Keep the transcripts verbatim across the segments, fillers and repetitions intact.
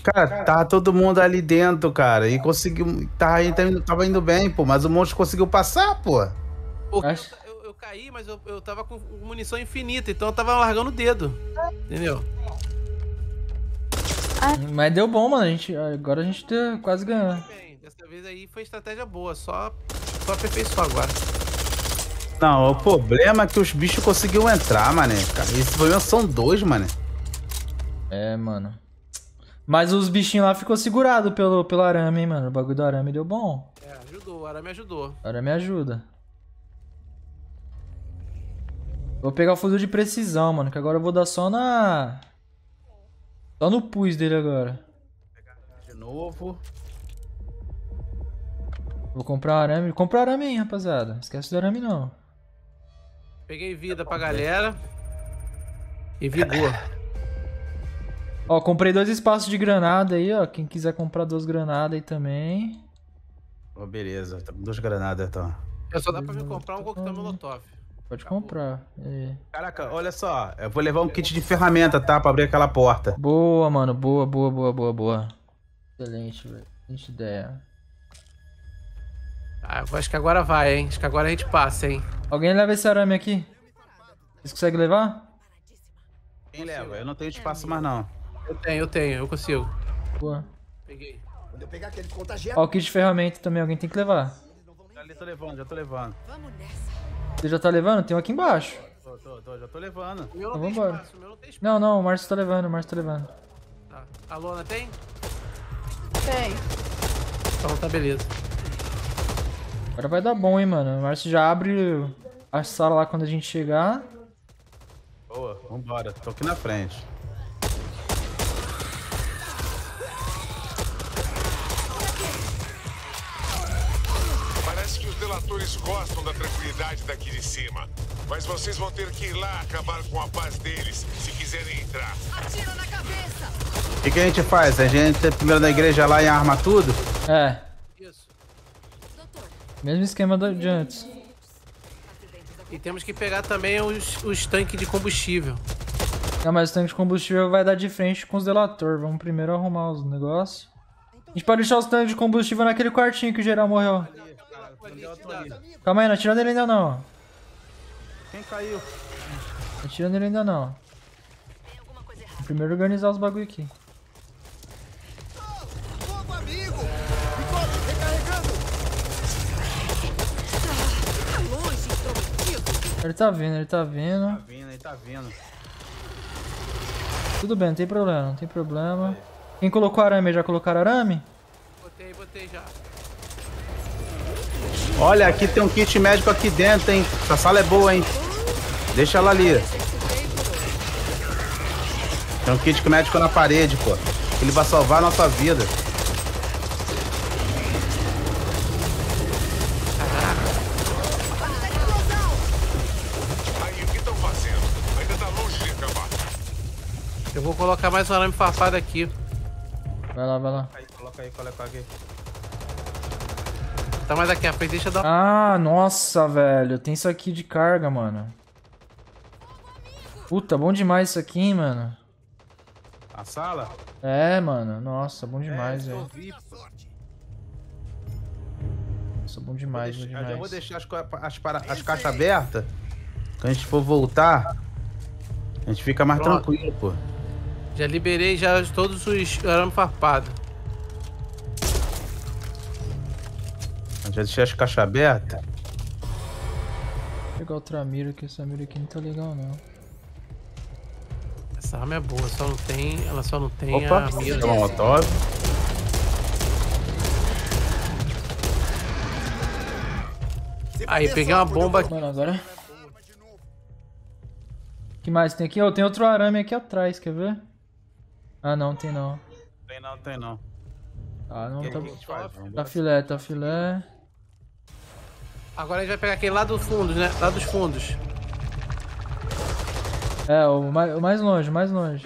Cara, tava todo mundo ali dentro, cara, e conseguiu. Tava, indo- tava indo bem, pô, mas o monstro conseguiu passar, pô. Porque Acho- eu, eu- eu caí, mas eu, eu tava com munição infinita, então eu tava largando o dedo. Entendeu? Mas deu bom, mano. A gente, agora a gente tá quase ganhando. Bem, dessa vez aí foi estratégia boa, só, só aperfeiçoar agora. Não, o problema é que os bichos conseguiram entrar, mané. Cara, esse problema são dois, mané. É, mano. Mas os bichinhos lá ficou segurado pelo, pelo arame, hein, mano. O bagulho do arame deu bom. É, ajudou, o arame ajudou. O arame ajuda. Vou pegar o fuzil de precisão, mano. Que agora eu vou dar só na... Só no pus dele agora. De novo. Vou comprar um arame. Compra o arame aí, rapaziada. Esquece do arame, não. Peguei vida pra galera. E vigor. Ó, comprei dois espaços de granada aí, ó. Quem quiser comprar duas granadas aí também. Ô, beleza, tá com duas granadas, então. Eu só dá pra me comprar um coquetel molotov. Pode comprar. É. Caraca, olha só, eu vou levar um kit de ferramenta, tá? Pra abrir aquela porta. Boa, mano. Boa, boa, boa, boa, boa. Excelente, velho. Excelente ideia. Ah, eu acho que agora vai, hein? Acho que agora a gente passa, hein? Alguém leva esse arame aqui? Vocês conseguem levar? Quem leva? Eu não tenho espaço mais, não. Eu tenho, eu tenho, eu consigo. Boa. Peguei. Quando eu pegar aquele contagiado. Ó, o kit de ferramenta também. Alguém tem que levar. Já tô levando, já tô levando. Você já tá levando? Tem um aqui embaixo. Tô, tô, tô, já tô levando. O meu não Então tem vambora. espaço, o meu não tem espaço. Não, não. O Márcio tá levando. O Márcio tá levando. Tá. A Lona tem? Tem. Então tá, beleza. Agora vai dar bom, hein, mano. O Márcio já abre a sala lá quando a gente chegar. Boa, vambora. Tô aqui na frente. Parece que os delatores gostam da tranquilidade daqui de cima. Mas vocês vão ter que ir lá acabar com a paz deles, se quiserem entrar. Atira na cabeça! O que, que a gente faz? A gente entra primeiro na igreja lá e arma tudo? É. Isso. Mesmo esquema do- de antes. E temos que pegar também os, os tanques de combustível. Não, mas o tanque de combustível vai dar de frente com os delator. Vamos primeiro arrumar os negócios. A gente pode deixar os tanques de combustível naquele quartinho que o geral morreu. Calma aí, não atira nele ainda não. Quem caiu? Não atira nele ainda não. Vou primeiro organizar os bagulho aqui. Fogo, amigo! Enquanto recarregando! Tá longe, intrometido! Ele tá vindo, ele tá Tá vindo. vindo, ele tá vindo. Tudo bem, não tem problema, não tem problema. Quem colocou arame? Já colocaram arame? Botei, botei já. Olha, aqui tem um kit médico aqui dentro, hein? Essa sala é boa, hein? Deixa ela ali. Tem um kit médico na parede, pô. Ele vai salvar a nossa vida. Aí, o que estão fazendo? Ainda tá longe de acabar. Eu vou colocar mais um arame farpado aqui. Vai lá, vai lá. Aí, coloca aí, coloca aqui. Tá mais aqui à frente, deixa eu dar. Ah, nossa, velho. Tem isso aqui de carga, mano. Puta, bom demais isso aqui, hein, mano. A sala? É, mano. Nossa, bom demais, é, eu velho. vi, pô. Nossa, bom demais, bom Eu já vou demais. deixar as, co- as, para- as caixas abertas. Quando a gente for voltar, a gente fica mais Pronto. tranquilo, pô. Já liberei já todos os arames farpados. A gente já deixei as caixas abertas. Vou pegar outra mira, que essa mira aqui não tá legal, não. Essa arma é boa, só não tem. Ela só não tem Opa, a mira. tem uma Molotov. Aí, peguei uma bomba aqui. Mano, agora... O que mais tem aqui? Oh, tem outro arame aqui atrás, quer ver? Ah, não, tem não. Tem não, tem não. Ah, não, O que tá... que a gente faz? Vamos Tá filé, tá filé. Agora a gente vai pegar aquele lá do fundo, né? Lá dos fundos. É, o mais, o mais longe, o mais longe.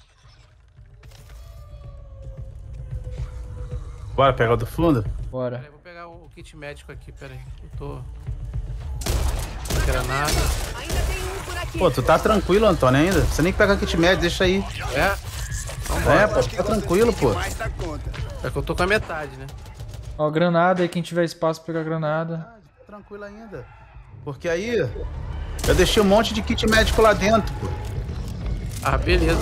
Bora pegar o do fundo? Bora. Peraí, vou pegar o kit médico aqui, peraí. Eu tô. Granada. Ainda tem um por aqui. Pô, tu tá tranquilo, Antônio, ainda? Você nem pega kit médico, deixa aí. É? Então É, pô, fica tranquilo, pô. Mais da conta. É que eu tô com a metade, né? Ó, granada aí, quem tiver espaço pegar granada. Ah, fica tranquilo ainda. Porque aí eu deixei um monte de kit médico lá dentro, pô. Ah, beleza.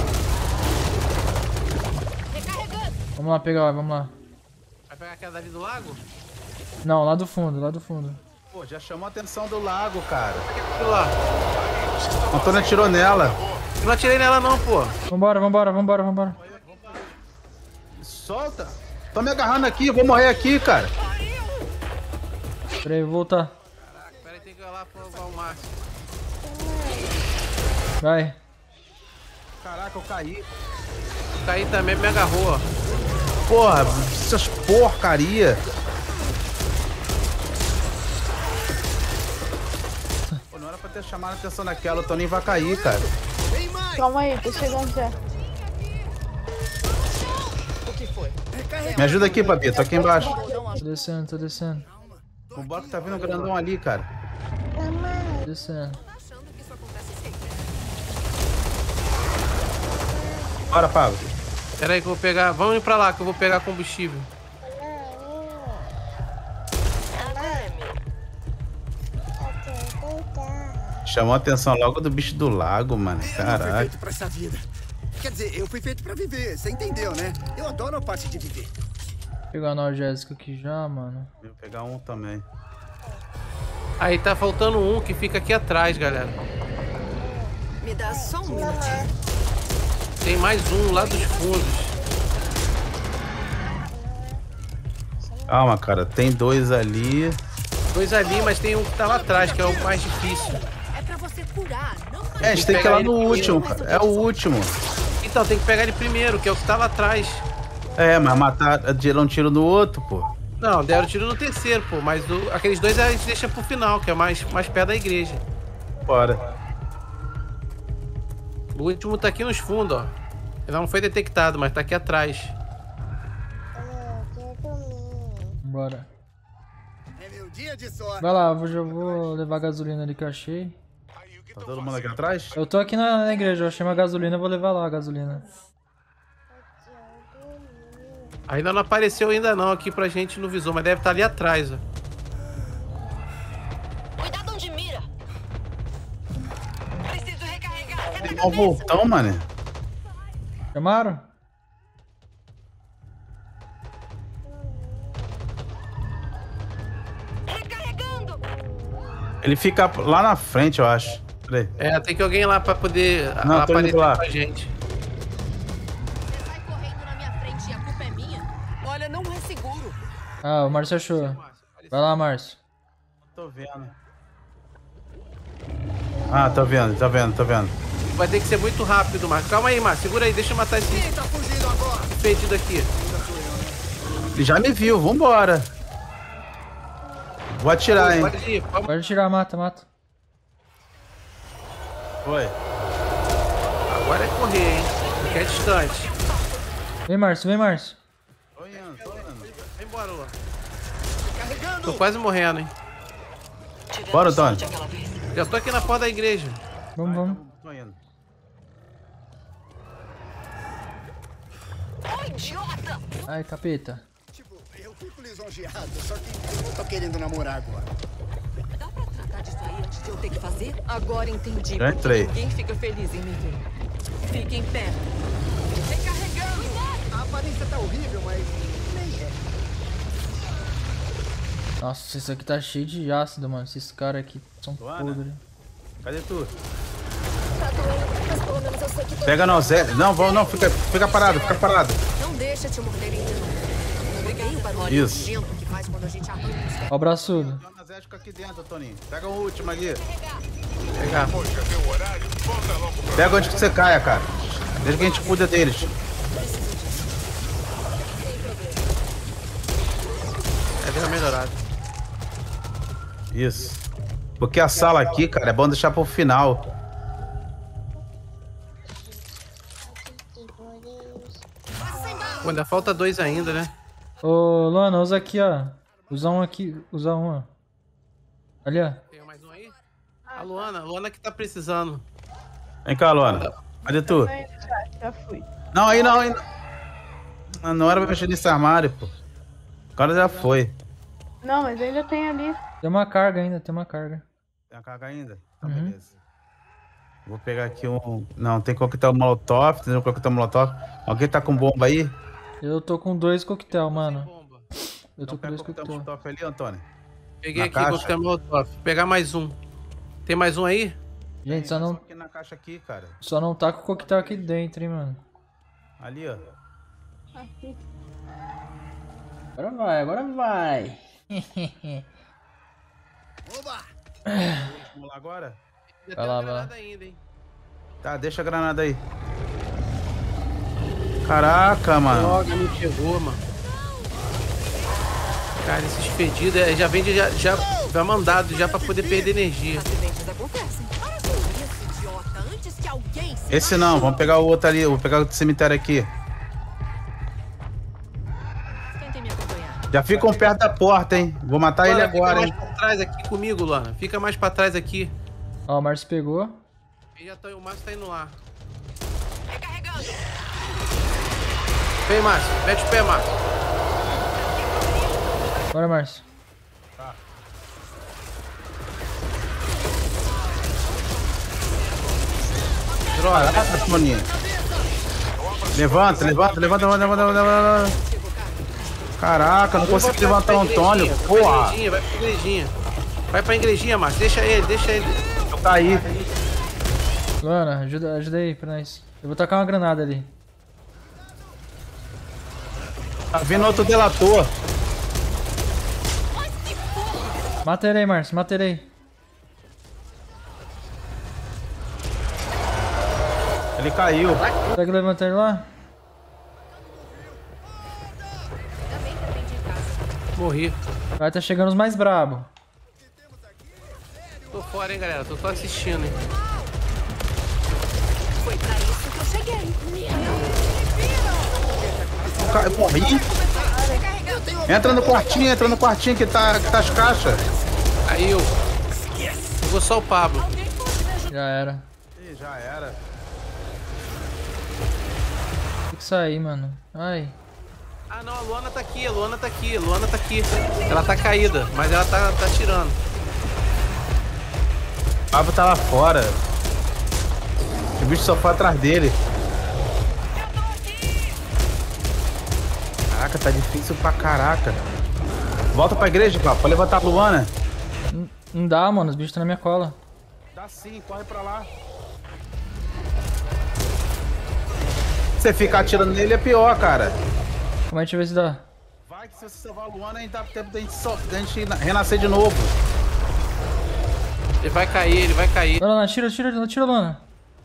Recarregando. Vamos lá pegar, vamos lá. Vai pegar aquela dali do lago? Não, lá do fundo, lá do fundo. Pô, já chamou a atenção do lago, cara. Aquilo lá. A Antônia atirou nela. Eu não atirei nela não, pô. Vambora, vambora, vambora, vambora. Solta. Tô me agarrando aqui, vou morrer aqui, cara. Pera aí, vou voltar. Caraca, pera aí, tem que ir lá pro o Márcio. Vai. Caraca, eu caí. Caí também, me agarrou, ó. Porra, essas porcaria. Pô, não era pra ter chamado a atenção daquela, o Toninho vai cair, cara. Tem mais. Calma aí, tô chegando já. O que foi? Recarrega. Me ajuda aqui, Papi, tô aqui embaixo. Tô descendo, tô descendo. Vambora que tá vindo um grandão ali, cara. Tô descendo. Bora, Pablo. Pera aí que eu vou pegar... Vamos ir pra lá que eu vou pegar combustível. Chamou a atenção logo do bicho do lago, mano. Eu não fui Caraca. feito pra essa vida. Quer dizer, eu fui feito pra viver, você entendeu, né? Eu adoro a parte de viver. Vou pegar a analgésica aqui já, mano. Vou pegar um também. Aí tá faltando um que fica aqui atrás, galera. Me dá só um minutinho. Tem mais um lá dos fundos. Calma, cara. Tem dois ali. Dois ali, mas tem um que tá lá atrás, que é o mais difícil. É pra você curar, não É, a gente tem que ir lá no último, cara. É o último. Então, tem que pegar ele primeiro, que é o que tá lá atrás. É, mas matar, deram um tiro no outro, pô. Não, deram tiro no terceiro, pô. Mas o- aqueles dois a gente deixa pro final, que é mais, mais perto da igreja. Bora. O último tá aqui nos fundos, ó. Ele não foi detectado, mas tá aqui atrás. Bora. É meu dia de sorte. Vai lá, eu vou, já vou levar a gasolina ali que eu achei. Aí, o que Tá tão todo mundo aqui fazendo? atrás? Eu tô aqui na, na igreja, eu achei uma gasolina, eu vou levar lá a gasolina. Ainda não apareceu ainda não aqui pra gente no visor, mas deve estar ali atrás, ó. Cuidado onde mira. Preciso recarregar. Tem um voltão, mano. Chamaram? Recarregando. Ele fica lá na frente, eu acho. Peraí. É, tem que alguém lá pra poder Não, a- tô indo aparecer lá. com a gente. Você sai correndo na minha frente e a culpa é minha? Olha, não é seguro. Ah, o Márcio achou. Vai lá, Márcio. Tô vendo. Ah, tô vendo, tô vendo, tô vendo. Vai ter que ser muito rápido, Marcos. Calma aí, Marcos. Segura aí, deixa eu matar esse Quem tá fugindo agora? perdido aqui. Ele já me viu, vambora. Vou atirar, hein. Pode ir, pode... Pode tirar, mata, mata. Foi. Agora é correr, hein? Porque é distante. Vem, Márcio, vem, Márcio. Tô indo, tô indo. Vem embora, Lua. Carregando. Tô quase morrendo, hein? Bora, Antônio. Já tô aqui na porta da igreja. Vamos, vamos. Tô indo. Ô, idiota! Ai, capeta. Tipo, eu fico lisonjeado, só que eu não tô querendo namorar agora. Dá pra tratar disso aí antes de eu ter que fazer? Agora entendi. Já porque entrei. Ninguém fica feliz em me ver. Fique em pé. Recarregando. A aparência tá horrível, mas nem é. Nossa, isso aqui tá cheio de ácido, mano. Esses caras aqui são Luana? podres. Cadê tu? Tá doendo, mas pelo menos eu sei que tô... Pega não, Zé. Não, vamos, não, fica, fica parado, fica parado. Não deixa te morderem de novo. Obrigado, o barulho Isso. nojento que faz quando a gente arranca os... Ó o braçudo. Tem um anazético aqui dentro, Toninho. Pega o último ali. Pegar. Poxa, vê o horário? Volta logo pra Pega onde que você caia, cara. Desde que a gente cuida deles. É bem melhorado. Isso. Porque a sala aqui, cara, é bom deixar pro final. Pô, ainda falta dois ainda, né? Ô, Luana, usa aqui, ó. Usa um aqui, usa um, ó. Ali, ó. Tem mais um aí? A Luana, a Luana que tá precisando. Vem cá, Luana. Cadê tu? Já, já fui. Não, aí não, aí não. Ah, não era pra mexer nesse armário, pô. Agora já foi. Não, mas ainda tem ali. Tem uma carga ainda, tem uma carga. Tem uma carga ainda? Tá, Uhum. beleza. Vou pegar aqui um... Não, tem coquetel molotov, tem um coquetel molotov. Alguém tá com bomba aí? Eu tô com dois coquetel, mano. Bomba. Eu tô Então com pega dois o coquetel coquetel. molotov ali, Antônio. Peguei Na aqui, caixa? coquetel molotov. Vou pegar mais um. Tem mais um aí? Gente, só Tem não, aqui na caixa aqui, cara. só não tá com o coquetel aqui dentro, hein, mano. Ali, ó. Aqui. Agora vai, agora vai. Oba! Vamos lá agora? Ainda Vai tem lá, uma vai lá. granada ainda, hein? Tá, deixa a granada aí. Caraca, mano. Droga, não chegou, mano. Cara, esses fedidos é, já vem de- já, já, já mandado já pra poder perder energia. Acidentes acontecem. Para com isso, idiota, antes que alguém se Esse não, vamos pegar o outro ali. Vou pegar o cemitério aqui. Tentem me acompanhar. Já ficam perto da porta, hein? Vou matar ele Luana, agora, fica hein? mais pra trás aqui comigo, Luana. Fica mais pra trás aqui. Ó, o Márcio pegou. Ele já tá, o Márcio tá indo lá. Recarregando. Vem, Márcio. Mete o pé, Márcio. Bora, Márcio. Droga. Caraca, Toninho. Levanta, levanta, levanta, levanta, levanta, levanta. Caraca, não consigo levantar o Antônio. Vai pra Porra, igrejinha, vai pra igrejinha. Vai pra igrejinha, Márcio. Deixa ele, deixa ele. eu caí. Luana, ajuda, ajuda aí pra nós. Eu vou tacar uma granada ali. Tá vindo outro delator. Mata ele aí, Márcio, mata ele aí. Ele caiu. Consegue levantar ele lá? Ainda bem que aprendi em casa. Morri. Vai, tá chegando os mais brabos. Tô fora, hein, galera. Tô só assistindo, hein. Foi pra isso que eu cheguei. Ca- Morri. Entra no quartinho, entra no quartinho que tá, que tá as caixas. Caiu. Pegou só o Pablo. Já era. Ih, já era. Tem que sair, mano. Ai. Ah, não. A Luana tá aqui. A Luana tá aqui. A Luana tá aqui. Ela tá caída, mas ela tá, tá tirando. O Pablo tá lá fora. O bicho só foi atrás dele. Caraca, tá difícil pra caraca. Volta pra igreja, Pablo, pra levantar a Luana. Não, não dá, mano. Os bichos estão na minha cola. Dá sim, corre pra lá. Você ficar atirando nele é pior, cara. Como é que ver se dá? Vai que se você salvar a Luana, a gente dá tempo da gente, só, da gente renascer de novo. Ele vai cair, ele vai cair. Vai lá, tira, tira, tira, Luana.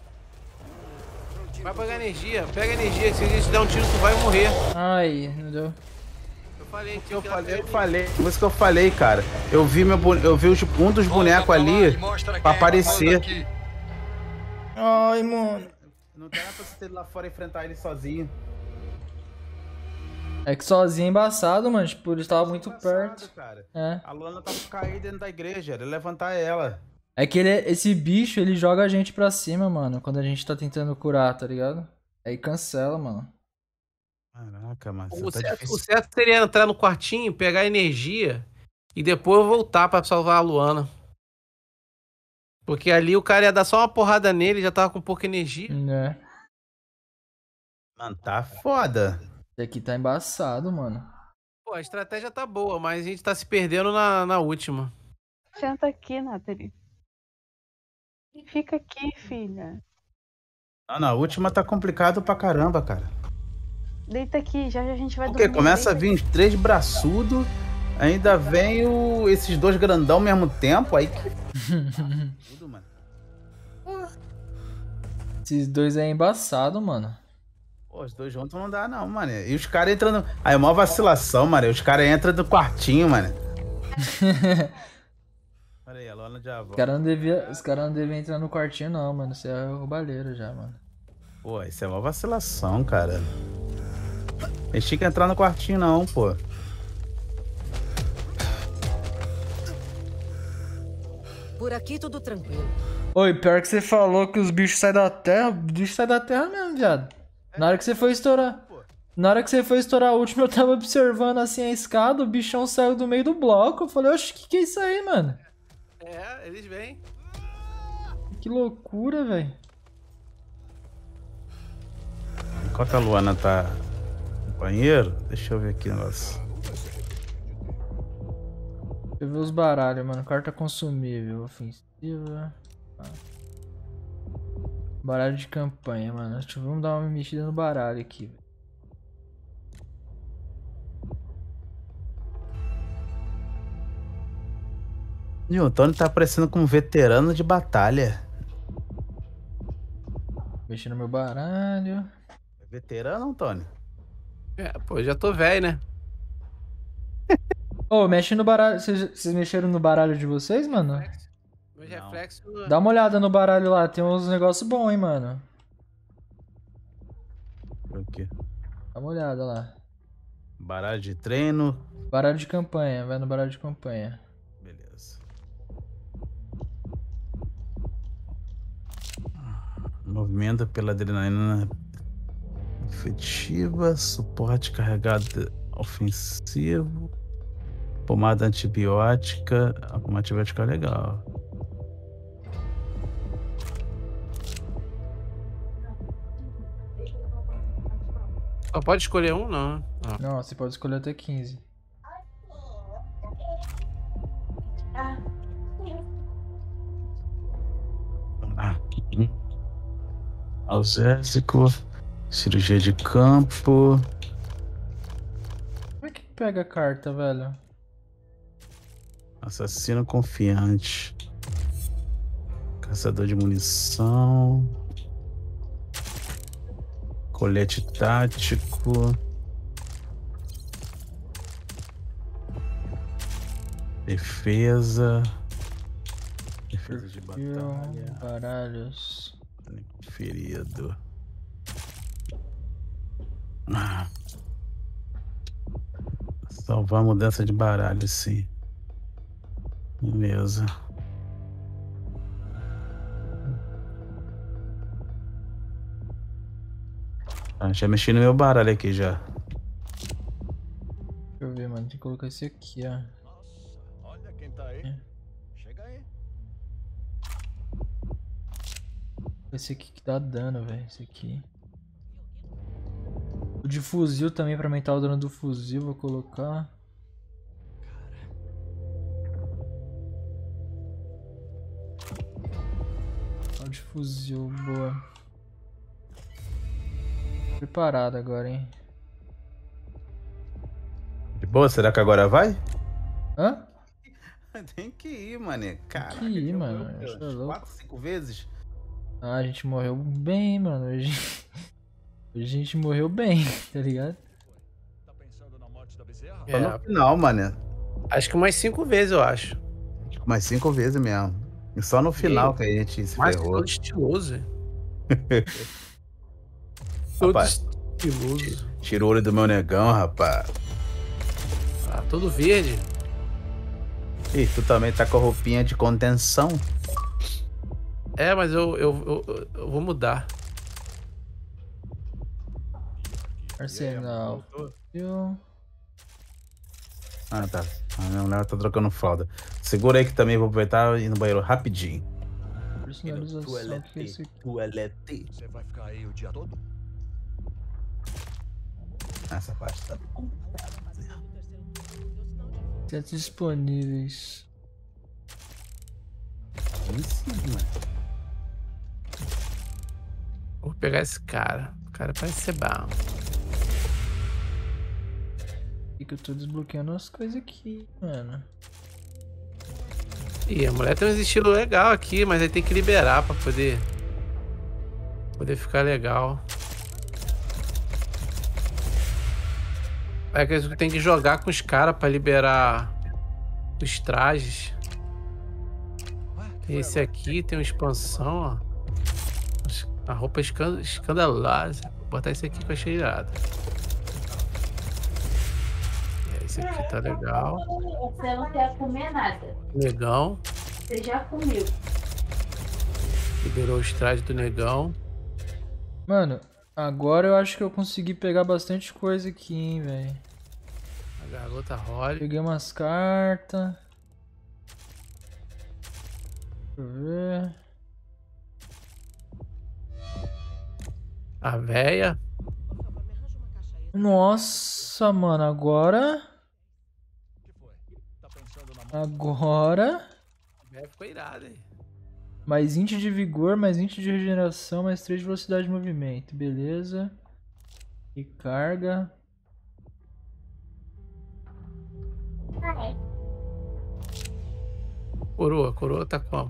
Vai pegar energia. Pega energia. Se a gente der um tiro, tu vai morrer. Ai, não deu. Eu falei, Eu que falei, eu falei. Por isso que eu falei, cara. Eu vi, meu, bone- eu vi os- um dos bonecos ali pra aparecer. Ai, mano. Não dá pra você ter ido lá fora e enfrentar ele sozinho. É que sozinho é embaçado, mano. Tipo, ele estava muito perto. Cara. É. A Luana tava caída dentro da igreja, era levantar ela. É que ele, esse bicho, ele joga a gente pra cima, mano. Quando a gente tá tentando curar, tá ligado? Aí cancela, mano. Caraca, mano. O Tá certo, difícil. o certo seria entrar no quartinho, pegar energia e depois voltar pra salvar a Luana. Porque ali o cara ia dar só uma porrada nele, já tava com pouca energia. É. Mano, tá foda. Esse aqui tá embaçado, mano. Pô, a estratégia tá boa, mas a gente tá se perdendo na, na última. Senta aqui, Nathalie. Fica aqui, filha. Ah, na última tá complicado pra caramba, cara. Deita aqui, já já a gente vai Porque dormir. começa a Deita vir os três braçudos, ainda vem o, esses dois grandão ao mesmo tempo, aí que... Tudo, mano. Esses dois é embaçado, mano. Pô, os dois juntos não dá não, mano. E os caras entram no... Aí é uma vacilação, mano. Os caras entram no quartinho, mano. Pera aí, a Luana já Os volta. caras não deviam cara não devia entrar no quartinho, não, mano. Isso é roubalheiro já, mano. Pô, isso é uma vacilação, cara. Eles tinham que entrar no quartinho não, pô. Por aqui tudo tranquilo. Oi, pior que você falou que os bichos saem da terra, o bicho sai da terra mesmo, viado. Na hora que você foi estourar. Na hora que você foi estourar a última, eu tava observando assim a escada, o bichão saiu do meio do bloco. Eu falei, oxe, que que é isso aí, mano? É, eles vêm. Que loucura, velho. Enquanto a Luana tá no banheiro, deixa eu ver aqui o negócio. Deixa eu ver os baralhos, mano. Carta consumível, ofensiva. Ah. Baralho de campanha, mano. Deixa eu vamos dar uma mexida no baralho aqui. E o Antônio tá aparecendo como veterano de batalha. Mexendo no meu baralho. É veterano, Antônio? É, pô, já tô velho, né? Ô, oh, mexe no baralho. Vocês, vocês mexeram no baralho de vocês, mano? Meu Não. reflexo. Dá uma olhada no baralho lá. Tem uns negócios bons, hein, mano. O quê? Dá uma olhada lá. Baralho de treino. Baralho de campanha. Vai no baralho de campanha. Beleza. Movimento pela adrenalina efetiva. Suporte carregado ofensivo. Pomada antibiótica. A pomada antibiótica é legal. Só pode escolher um, não. Ah. Não, você pode escolher até quinze. Ah. Alzésico. Cirurgia de campo. Como é que pega a carta, velho? Assassino confiante. Caçador de munição. Colete tático. Defesa. Defesa de batalha. Baralhos. Ferido. Ah. Salvar a mudança de baralho, sim. Beleza. Ah, já mexi no meu baralho aqui já. Deixa eu ver, mano. Tem que colocar esse aqui, ó. Olha quem tá aí. É. Chega aí. Esse aqui que dá dano, velho. Esse aqui. O de fuzil também, pra aumentar o dano do fuzil, vou colocar. O de fuzil, boa. Preparado agora, hein. De boa, será que agora vai? Hã? Tem que ir, mané. Caraca, que ir, eu- mano. eu- Você é eu- louco. quatro, cinco vezes? Ah, a gente morreu bem, mano. Hoje, hoje a gente morreu bem, tá ligado? Tá pensando na morte da bezerra? Só no É, final, mané. acho que umas cinco vezes, eu acho. Mais cinco vezes mesmo. E só no final que a gente se Mas ferrou. todo estiloso. hein? todo Rapaz. estiloso. Tira o olho do meu negão, rapaz. Ah, todo verde. Ih, tu também tá com a roupinha de contenção? É, mas eu, eu, eu, eu vou mudar. Arsenal. Eu... Ah, tá. A minha mulher tá trocando fralda. Segura aí que também vou aproveitar e ir no banheiro rapidinho. Personalização, que é isso aqui? Toalete. Você vai ficar aí o dia todo? Essa parte tá bom. Sete disponíveis. Em cima. Vou pegar esse cara. O cara parece ser bom. E que eu tô desbloqueando as coisas aqui, mano. Ih, a mulher tem um estilo legal aqui, mas aí tem que liberar pra poder... Poder ficar legal. É que tem que jogar com os caras pra liberar os trajes. Tem esse aqui, tem uma expansão, ó. A roupa escan- escandalosa. Vou botar esse aqui que eu achei irado. É, esse aqui tá legal. Você não quer comer nada. Legal. Você já comeu. Liberou os trajes do negão. Mano, agora eu acho que eu consegui pegar bastante coisa aqui, hein, velho. A garota Holly. Peguei umas cartas. Deixa eu ver. A véia. Nossa, mano, agora... Agora... A véia ficou irada, hein? Mais vinte de vigor, mais vinte de regeneração, mais três de velocidade de movimento. Beleza. E carga. Coroa, coroa tá como?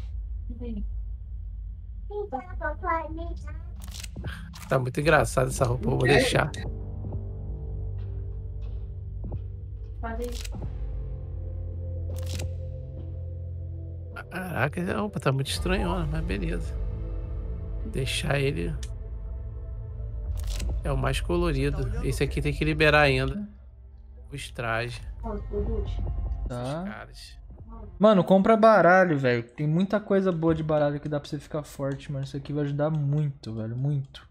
Tá muito engraçado essa roupa, eu vou deixar. Caraca, essa roupa tá muito estranhona, mas beleza. Deixar ele. É o mais colorido. Esse aqui tem que liberar ainda. Os trajes. Tá. Caras. Mano, compra baralho, velho. Tem muita coisa boa de baralho que dá pra você ficar forte, mano. Isso aqui vai ajudar muito, velho. Muito.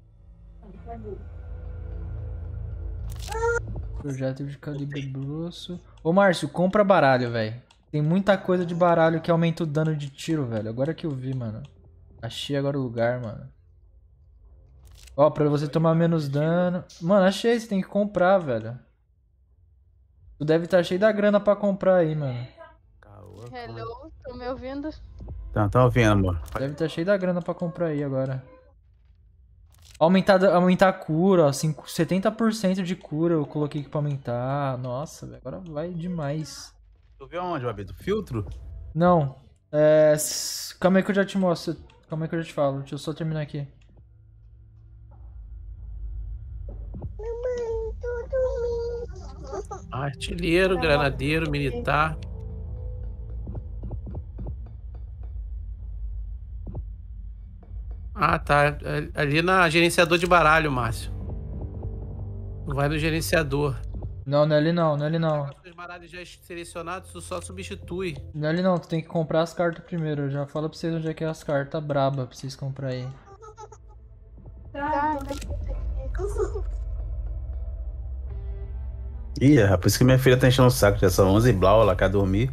Projeto de calibre grosso. Ô, Márcio, compra baralho, velho. Tem muita coisa de baralho que aumenta o dano de tiro, velho. Agora que eu vi, mano. Achei agora o lugar, mano. Ó, pra você tomar menos dano. Mano, achei. Você tem que comprar, velho. Tu deve estar cheio da grana pra comprar aí, mano. Hello, tô me ouvindo? Tá, tá ouvindo, amor. Deve estar cheio da grana pra comprar aí agora. Aumentar, aumentar a cura, ó. cinco, setenta por cento de cura eu coloquei aqui pra aumentar. Nossa, velho. Agora vai demais. Tu viu onde, Babeto? Filtro? Não. É... s- Calma aí que eu já te mostro. Calma aí que eu já te falo. Deixa eu só terminar aqui. Artilheiro, granadeiro, militar. Ah, tá. Ali na gerenciador de baralho, Márcio. Não vai no gerenciador. Não, não é ali não, não é ali não. Os baralhos já selecionados, tu só substitui. Não é ali não, tu tem que comprar as cartas primeiro. Eu já falo pra vocês onde é que é as cartas braba pra vocês comprar aí. Tá, Ih, é por isso que minha filha tá enchendo o saco. Já são onze e blau, ela quer dormir.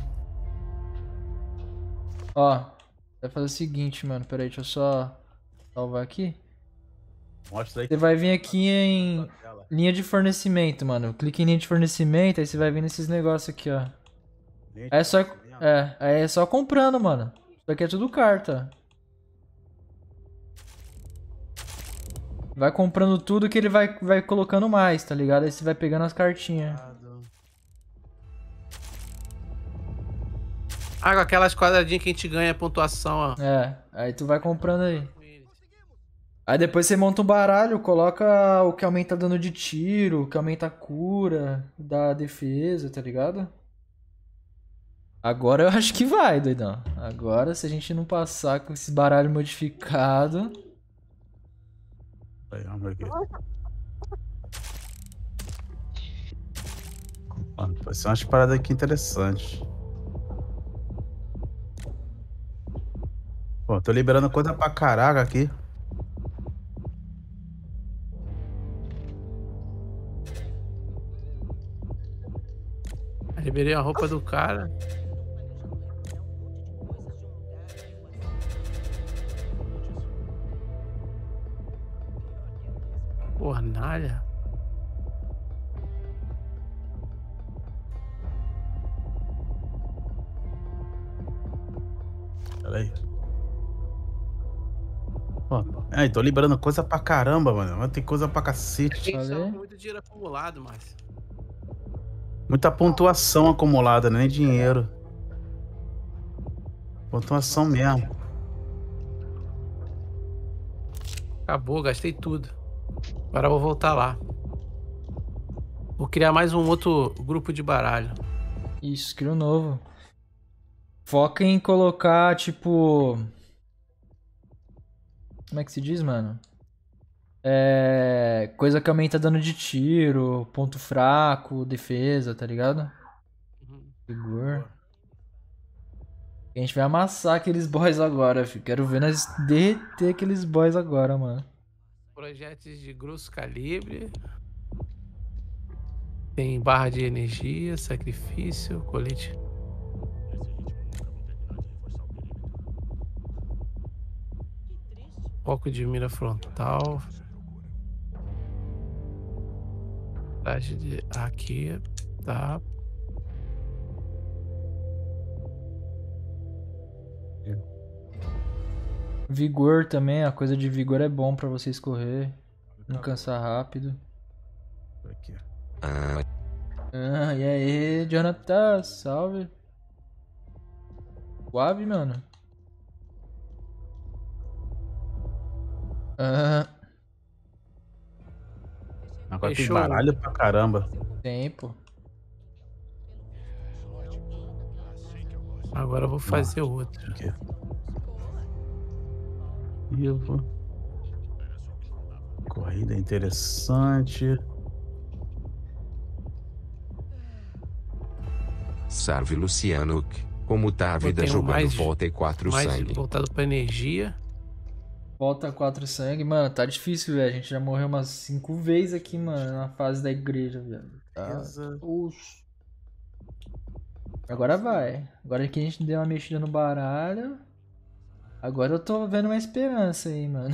Ó, vai fazer o seguinte, mano. Pera aí, deixa eu só salvar aqui. Mostra aí. Você vai vir aqui em linha de fornecimento, mano. Clique em linha de fornecimento, aí você vai vir nesses negócios aqui, ó. Aí é só, é, aí é só comprando, mano. Isso aqui é tudo carta. Vai comprando tudo que ele vai, vai colocando mais, tá ligado? Aí você vai pegando as cartinhas. Ah, com aquelas quadradinhas que a gente ganha pontuação, ó. É, aí tu vai comprando aí. Aí depois você monta um baralho, coloca o que aumenta dano de tiro, o que aumenta a cura, da defesa, tá ligado? Agora eu acho que vai, doidão. Agora, se a gente não passar com esse baralho modificado... Aí, vamos aqui. Mano, vai ser umas paradas aqui interessantes. Pô, tô liberando coisa pra caraca aqui. Liberei a roupa do cara. Fornalha. Pera aí. Pô, aí, tô liberando coisa pra caramba, mano. Mas tem coisa pra cacete. Tem Falei. muito dinheiro acumulado, Márcio. Muita pontuação acumulada, nem dinheiro. Pontuação mesmo. Acabou, gastei tudo. Agora eu vou voltar lá. Vou criar mais um outro grupo de baralho. Isso, cria um novo. Foca em colocar, tipo... Como é que se diz, mano? É... Coisa que aumenta dano de tiro, ponto fraco, defesa, tá ligado? Uhum. Vigor. A gente vai amassar aqueles boys agora, filho. Quero ver nós derreter aqueles boys agora, mano. Projéteis de grosso calibre. Tem barra de energia, sacrifício, colete. Foco de mira frontal. Traje de... Aqui, tá. Vigor também, a coisa de vigor é bom pra vocês correr. Não cansar rápido. Aqui. Ah, e aí, Jonathan, salve. Suave, mano. Ah, Agora tem Fechou. baralho pra caramba. tempo. Agora eu vou fazer outro. Aqui. E eu vou... Corrida interessante. Salve Luciano, como tá a vida tenho jogando mais- volta e quatro Mais sangue? voltado pra energia. Volta quatro sangue, mano, tá difícil, velho. A gente já morreu umas cinco vezes aqui, mano, na fase da igreja, velho. Tá. Beleza. Oxi. Agora vai. Agora que a gente deu uma mexida no baralho. Agora eu tô vendo uma esperança aí, mano.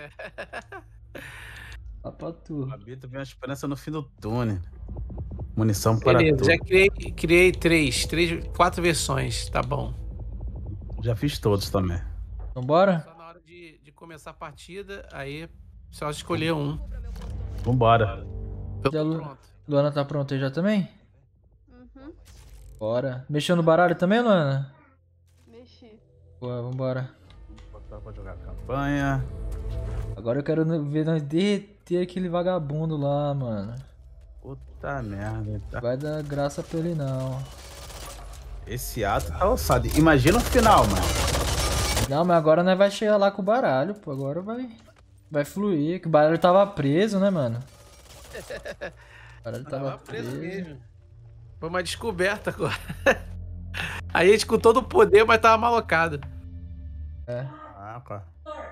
Lá pra tu. O Habito vê uma esperança no fim do túnel. Munição para Beleza, tudo. já criei, criei três, três, quatro versões, tá bom. Já fiz todos também. Vambora? Só na hora de, de começar a partida, aí só escolher um. Vambora. Eu Já tô Lu- pronto. Luana tá pronta aí já também? Uhum. Bora. Mexeu no baralho também, Luana? Mexi. Boa, vambora. Vou botar pra jogar a campanha. Agora eu quero ver nós derreter aquele vagabundo lá, mano. Puta merda. Tá. Vai dar graça pra ele não. Esse ato tá ossado. Imagina o final, mano. Não, mas agora nós vai chegar lá com o baralho, pô. Agora vai. Vai fluir. Que o baralho tava preso, né, mano? O baralho tava, Tava preso preso. mesmo. Foi uma descoberta agora. A gente com todo o poder, mas tava malocado. É. Ah, cara.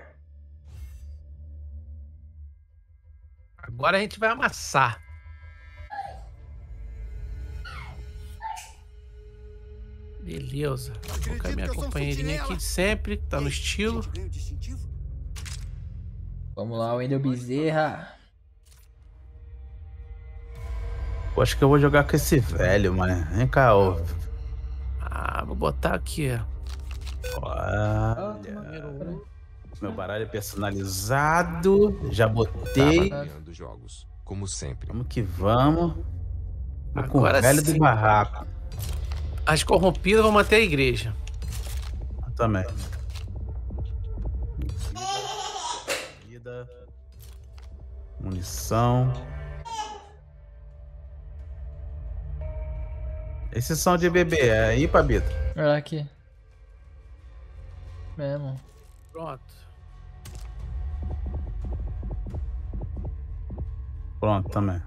Agora a gente vai amassar. Beleza. Vou colocar minha que eu sou um companheirinha sentinela. aqui de sempre, que tá no estilo. Ganho distintivo? Vamos lá, Wendel Bezerra. Eu acho que eu vou jogar com esse velho, mano. Vem cá, ô. Ah, vou botar aqui, ó. Olha. Meu baralho é personalizado. Já botei. Tava ganhando jogos, como sempre. Vamos que vamos. Vou com o Agora velho sim. do barraco. As corrompidas vão manter a igreja. Eu também. Vida. Munição. Esses são de bebê, é aí, Pabito? Olha aqui. Mesmo. Pronto. Pronto, também.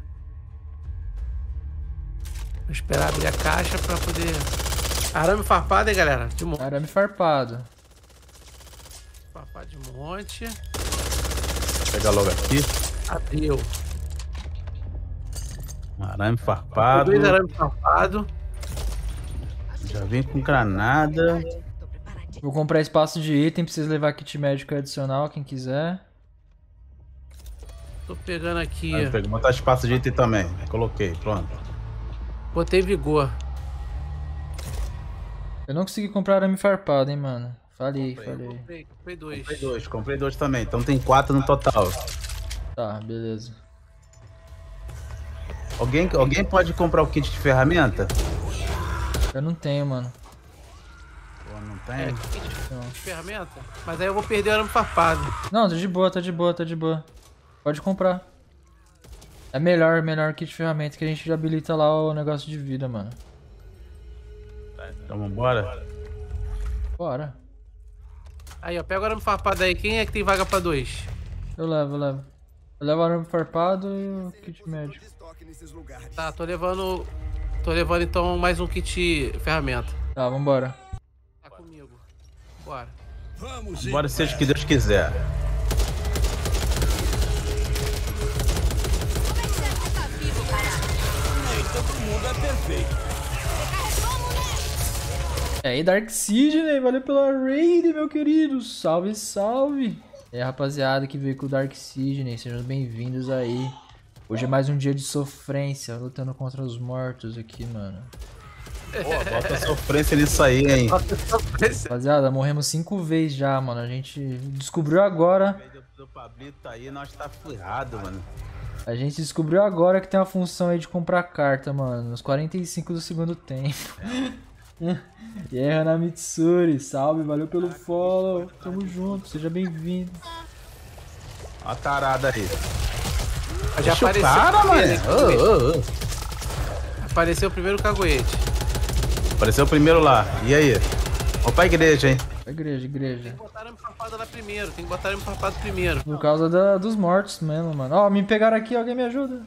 Vou esperar abrir a caixa pra poder... Arame farpado, hein, galera? De monte. Arame farpado. Farpado de monte. Vou pegar logo aqui. Abriu. Arame farpado. Dois arame farpado. Já vem com granada. Vou comprar espaço de item, precisa levar kit médico adicional, quem quiser. Tô pegando aqui. Aí, pega- botar espaço de item também. Coloquei, pronto. Botei vigor. Eu não consegui comprar arame farpado, hein, mano. Falei, Comprei, falei. Comprei, comprei dois. Comprei dois, comprei dois também. Então tem quatro no total. Tá, beleza. Alguém, alguém pode comprar o kit de ferramenta? Eu não tenho, mano. Pô, não É, tem? kit Não. de ferramenta. Mas aí eu vou perder o arame farpado. Não, tá de boa, tá de boa, tá de boa. Pode comprar. É melhor, melhor kit de ferramenta que a gente já habilita lá o negócio de vida, mano. Então vambora? Bora. Aí, ó, pega o arame farpado aí. Quem é que tem vaga pra dois? Eu levo, eu levo. Eu levo o arame farpado e o kit médico. Estoque nesses lugares. Tá, tô levando... Tô levando, então, mais um kit ferramenta. Tá, vambora. Tá comigo. Bora. Bora seja o que Deus quiser. E aí, Dark Sidney, valeu pela raid, meu querido. Salve, salve. E aí, rapaziada que veio com o Dark Sidney, sejam bem-vindos aí. Hoje é mais um dia de sofrência, lutando contra os mortos aqui, mano. Pô, bota sofrência nisso aí, hein. Rapaziada, morremos cinco vezes já, mano. A gente descobriu agora... O Pablito aí, nós tá ferrado, mano. A gente descobriu agora que tem uma função aí de comprar carta, mano. Nos quarenta e cinco do segundo tempo. E aí, Hanamitsuri, salve, valeu pelo follow. Tamo junto, seja bem-vindo. Olha a tarada aí. Já Deixa apareceu o cara, o primeiro, mano. Oh, oh, oh. Apareceu o primeiro caguete. Apareceu o primeiro lá. E aí? Vamos pra igreja, hein? Igreja, igreja. Tem que botar arame farpado lá primeiro. Tem que botar arame farpado primeiro. Por causa da, dos mortos mesmo, mano. Ó, me pegaram aqui, alguém me ajuda.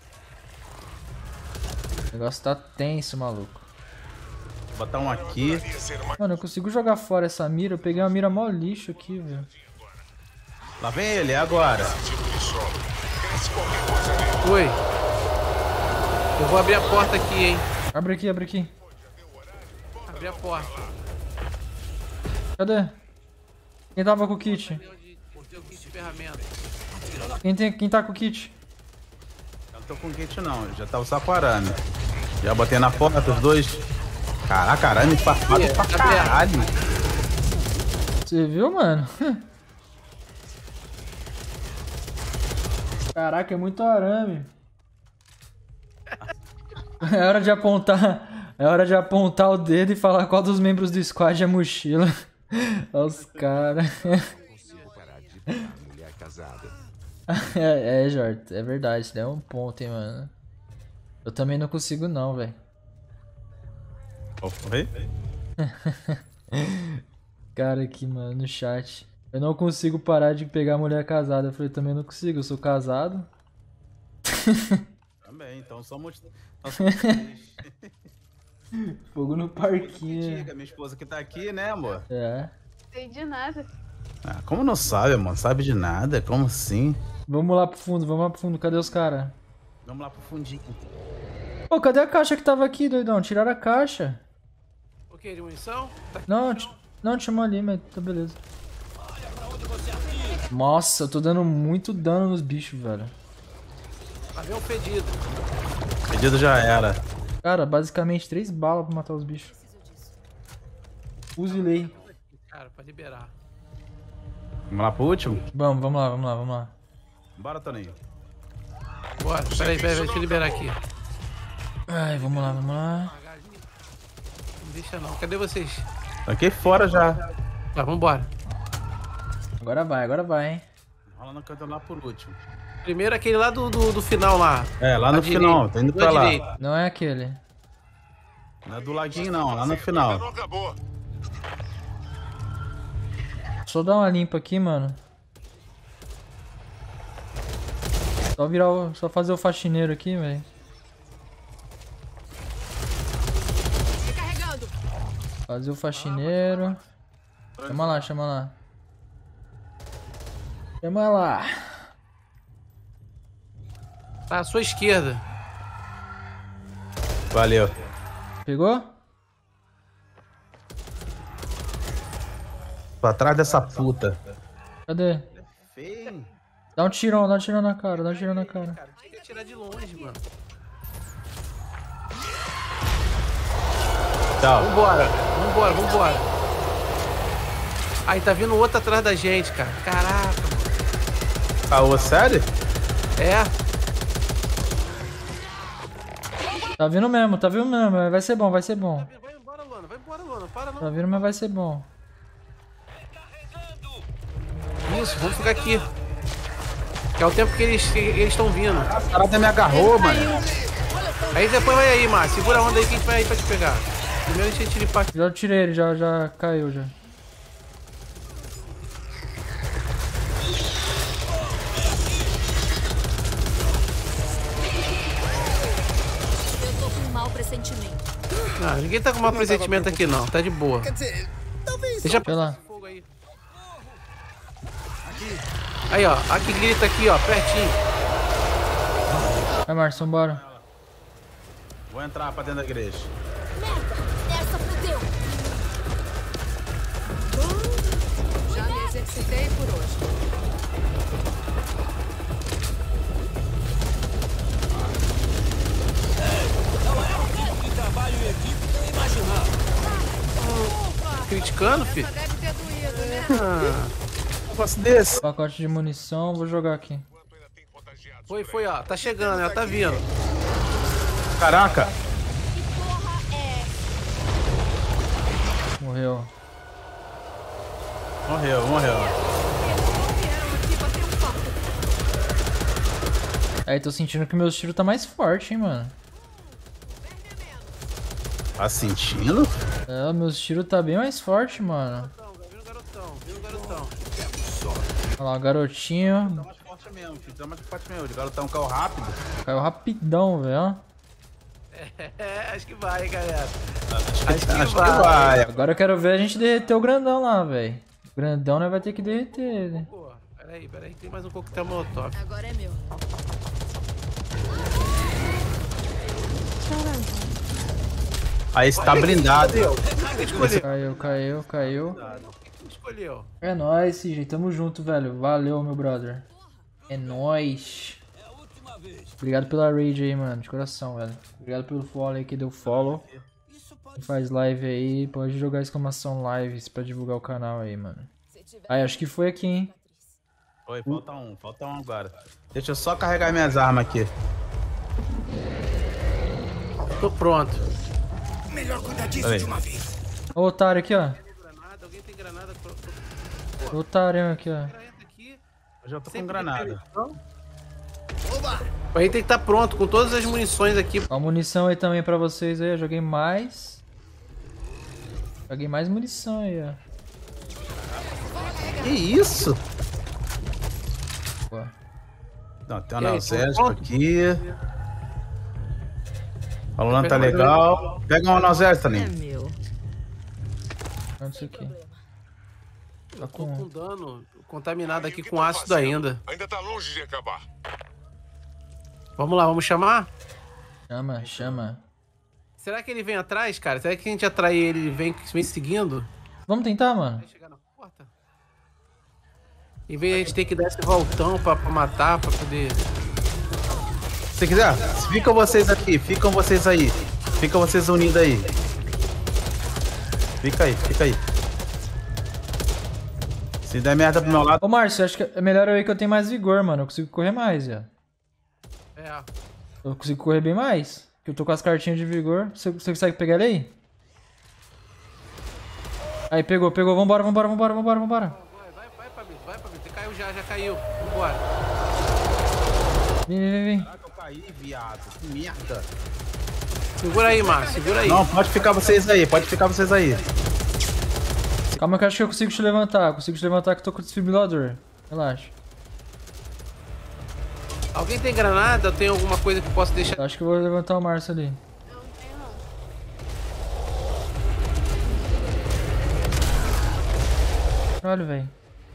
O negócio tá tenso, maluco. Vou botar um aqui. Mano, eu consigo jogar fora essa mira. Eu peguei uma mira mó lixo aqui, velho. Lá vem ele, é agora. Oi. Eu vou abrir a porta aqui, hein. Abre aqui, abre aqui. Abri a porta. Cadê? Quem tava com o kit? Deu kit de ferramenta. Quem, tem, quem tá com o kit? Eu não tô com kit não, eu já tava só com arame. Já botei na porta os dois. Caraca, arame farpado pra caralho. Você viu, mano? Caraca, é muito arame. É hora de apontar. É hora de apontar o dedo e falar qual dos membros do squad é mochila. Olha os caras. Consigo parar de pegar mulher casada. É, é, Jort, é verdade, isso daí é um ponto, hein, mano. Eu também não consigo não, velho. Oi? Cara aqui, mano, no chat. Eu não consigo parar de pegar mulher casada. Eu falei, também não consigo, eu sou casado. Também, então somos... Nós somos Fogo no parquinho. Diga, minha esposa que tá aqui, né, amor? É. Sei de nada. Ah, como não sabe, amor? Sabe de nada? Como assim? Vamos lá pro fundo, vamos lá pro fundo. Cadê os caras? Vamos lá pro fundinho. Pô, cadê a caixa que tava aqui, doidão? Tiraram a caixa. O que? De munição? Tá aqui. Não, t- não, tinha uma ali, mas tá beleza. Nossa, eu tô dando muito dano nos bichos, velho. Lá vem um pedido. Pedido já era. Cara, basicamente três balas pra matar os bichos. Fuzilei. Cara, pra liberar. Vamos lá pro último? Vamos, vamos lá, vamos lá, vamos lá. Bora, Toninho. Bora, peraí, peraí, deixa eu liberar aqui. Ai, vamos lá, vamos lá. Não deixa não. Cadê vocês? Tô aqui fora já. Tá, vambora. Agora vai, agora vai, hein. Rola no canto lá por último. Primeiro aquele lá do, do, do final lá. É, lá À no direita. final, tá indo pra À lá. direita. Não é aquele. Não é do laguinho não, lá no Não final. acabou. Só dar uma limpa aqui, mano. Só virar o... Só fazer o faxineiro aqui, velho. Recarregando. Fazer o faxineiro. Chama lá, chama lá. Chama lá. Tá à sua esquerda. Valeu. Pegou? Tô atrás dessa puta. Cadê? Feio. Dá um tirão, dá um tirão na cara, dá um tirão na cara. Cara, tinha que atirar de longe, mano. Tchau. Vambora, vambora, vambora. Aí tá vindo outro atrás da gente, cara. Caraca. Caô, sério? É. Tá vindo mesmo, tá vindo mesmo. Vai ser bom, vai ser bom. Vai embora, Luana. Vai embora, Luana. Para não. Tá vindo, mas vai ser bom. Isso, vamos ficar aqui. Que é o tempo que eles que eles estão vindo. A parada me agarrou, mano. Aí depois vai aí, Márcio. Segura a onda aí que a gente vai aí pra te pegar. Primeiro a gente tira impacto. Já tirei ele, já, já caiu já. Eu tô com um mau pressentimento. Não, ninguém tá com mau pressentimento aqui não. Tá de boa. Quer dizer, talvez Deixa Vai lá. fogo Aí, ó. Aqui grita aqui, ó. Pertinho. Vai, Márcio, vambora. Vou entrar pra dentro da igreja. Merda, essa fudeu. Já me exercitei por hoje. Criticando, filho? Deve ter doído, né? Um negócio desse. Pacote de munição, vou jogar aqui. Foi, foi, ó. Tá chegando, ela tá vindo. Caraca. Que porra é? Morreu. Morreu, morreu. Vieram aqui bater um papo. Aí, tô sentindo que meus tiros tá mais forte, hein, mano. Tá sentindo? É, meus tiros tá bem mais forte, mano. Viu o garotão, viu o garotão. Olha lá, o garotinho. Tá mais forte mesmo, filho. Tá mais forte mesmo. O garotão caiu rápido. Caiu rapidão, velho. É, acho que vai, galera. Acho que, Acho que acho que vai. vai. Agora eu quero ver a gente derreter o grandão lá, velho. O grandão, né, vai ter que derreter ele. Pô, peraí, peraí. Tem mais um coquetel molotov. Agora é meu. Aí está blindado. Quem escolheu? Caiu, caiu, caiu. Quem escolheu? É nóis, C J. Tamo junto, velho. Valeu, meu brother. É nóis. Obrigado pela raid aí, mano. De coração, velho. Obrigado pelo follow aí que deu follow. Quem faz live aí, pode jogar exclamação lives pra divulgar o canal aí, mano. Aí, acho que foi aqui, hein. Oi, falta um. Falta um agora. Deixa eu só carregar minhas armas aqui. Tô pronto. Melhor cuidar disso Peraí. de uma vez. Ó o otário aqui, ó. Granada, alguém tem granada? O otário aqui, ó. Aqui. Eu já tô com granada. A gente tem que estar pronto com todas as munições aqui. Ó, munição aí também pra vocês aí. Eu joguei mais. Joguei mais munição aí, ó. Que isso? Pô. Não, tem um E aí, analgésico tudo pronto? aqui. O Lula tá legal. Pega um analgésico, É Taninho. meu. Olha isso aqui. Eu tô com dano contaminado aqui com ácido ainda. Ainda tá longe de acabar. Vamos lá, vamos chamar? Chama, chama. Será que ele vem atrás, cara? Será que a gente atrai ele e ele vem, vem seguindo? Vamos tentar, mano. Vai chegar na porta? Em vez de a gente ter que dar esse voltão pra, pra matar, pra poder... Se quiser, ficam vocês aqui. Ficam vocês aí. Ficam vocês unidos aí. Fica aí, fica aí. Se der merda pro meu lado... Ô, Márcio, acho que é melhor eu ir que eu tenho mais vigor, mano. Eu consigo correr mais, ó. É, Eu consigo correr bem mais. Que eu tô com as cartinhas de vigor. Você, você consegue pegar ele aí? Aí, pegou, pegou. Vambora, vambora, vambora, vambora, vambora. vai, vai, vai, Pablito, vai, Pablito. Você caiu já, já caiu. Vambora. Vem, vem, vem, vem. Caraca, eu caí, viado. Que merda. Segura aí, Márcio, segura aí. Não, pode ficar vocês aí. Pode ficar vocês aí. Calma que eu acho que eu consigo te levantar. Eu consigo te levantar que eu tô com o desfibrilador. Relaxa. Alguém tem granada? Tem alguma coisa que eu possa deixar? Eu acho que eu vou levantar o Márcio ali. Não tenho não. Olha, velho.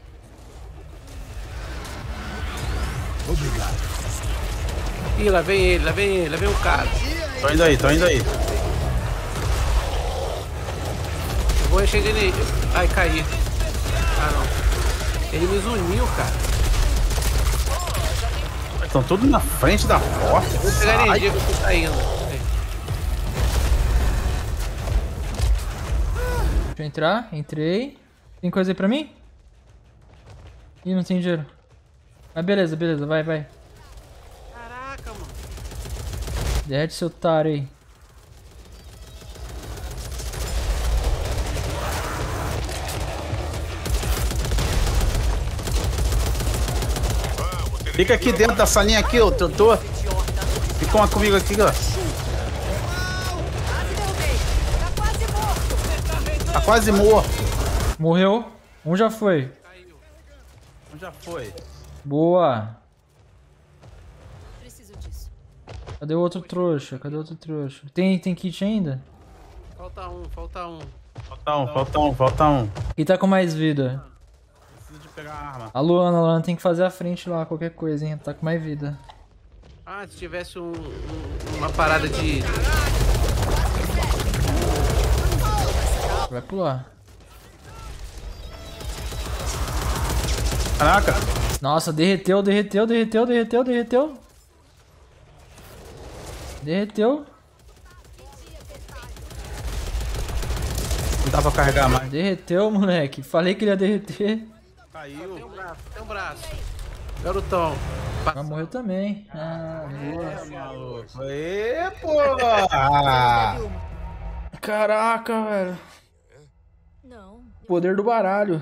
Ih, lá vem ele, lá vem ele, lá vem o cara. Tô indo aí, tô indo aí. Eu vou chegar nele. Ai, caí. Ah, não. Ele me zuniu, cara. Estão todos na frente da porta. Vou pegar Sai. energia que eu tô saindo. Deixa eu entrar. Entrei. Tem coisa aí pra mim? Ih, não tem dinheiro. Mas beleza, beleza. Vai, vai. Caraca, mano. Derrete seu otário aí. Fica aqui dentro da salinha aqui, ô doutor. Fica uma comigo aqui, ó. Tá quase morto. Morreu. Um já foi. Já foi. Boa. Preciso disso. Cadê o outro trouxa? Cadê o outro trouxa? Tem, tem kit ainda? Falta um, falta um. Falta um, falta um, falta um. E tá com mais vida? Preciso de pegar a arma. A Luana, a Luana tem que fazer a frente lá, qualquer coisa, hein? Tá com mais vida. Ah, se tivesse um, um- uma parada de... Vai pular. Caraca! Nossa, derreteu, derreteu, derreteu, derreteu, derreteu. Derreteu. Não dá pra carregar mais. Derreteu, moleque. Falei que ele ia derreter. Caiu. Tem um braço, tem um braço. Garotão. Mas morreu também. Ah, boa. É, maluco. Ê, porra! Caraca, velho. Não. Poder do baralho.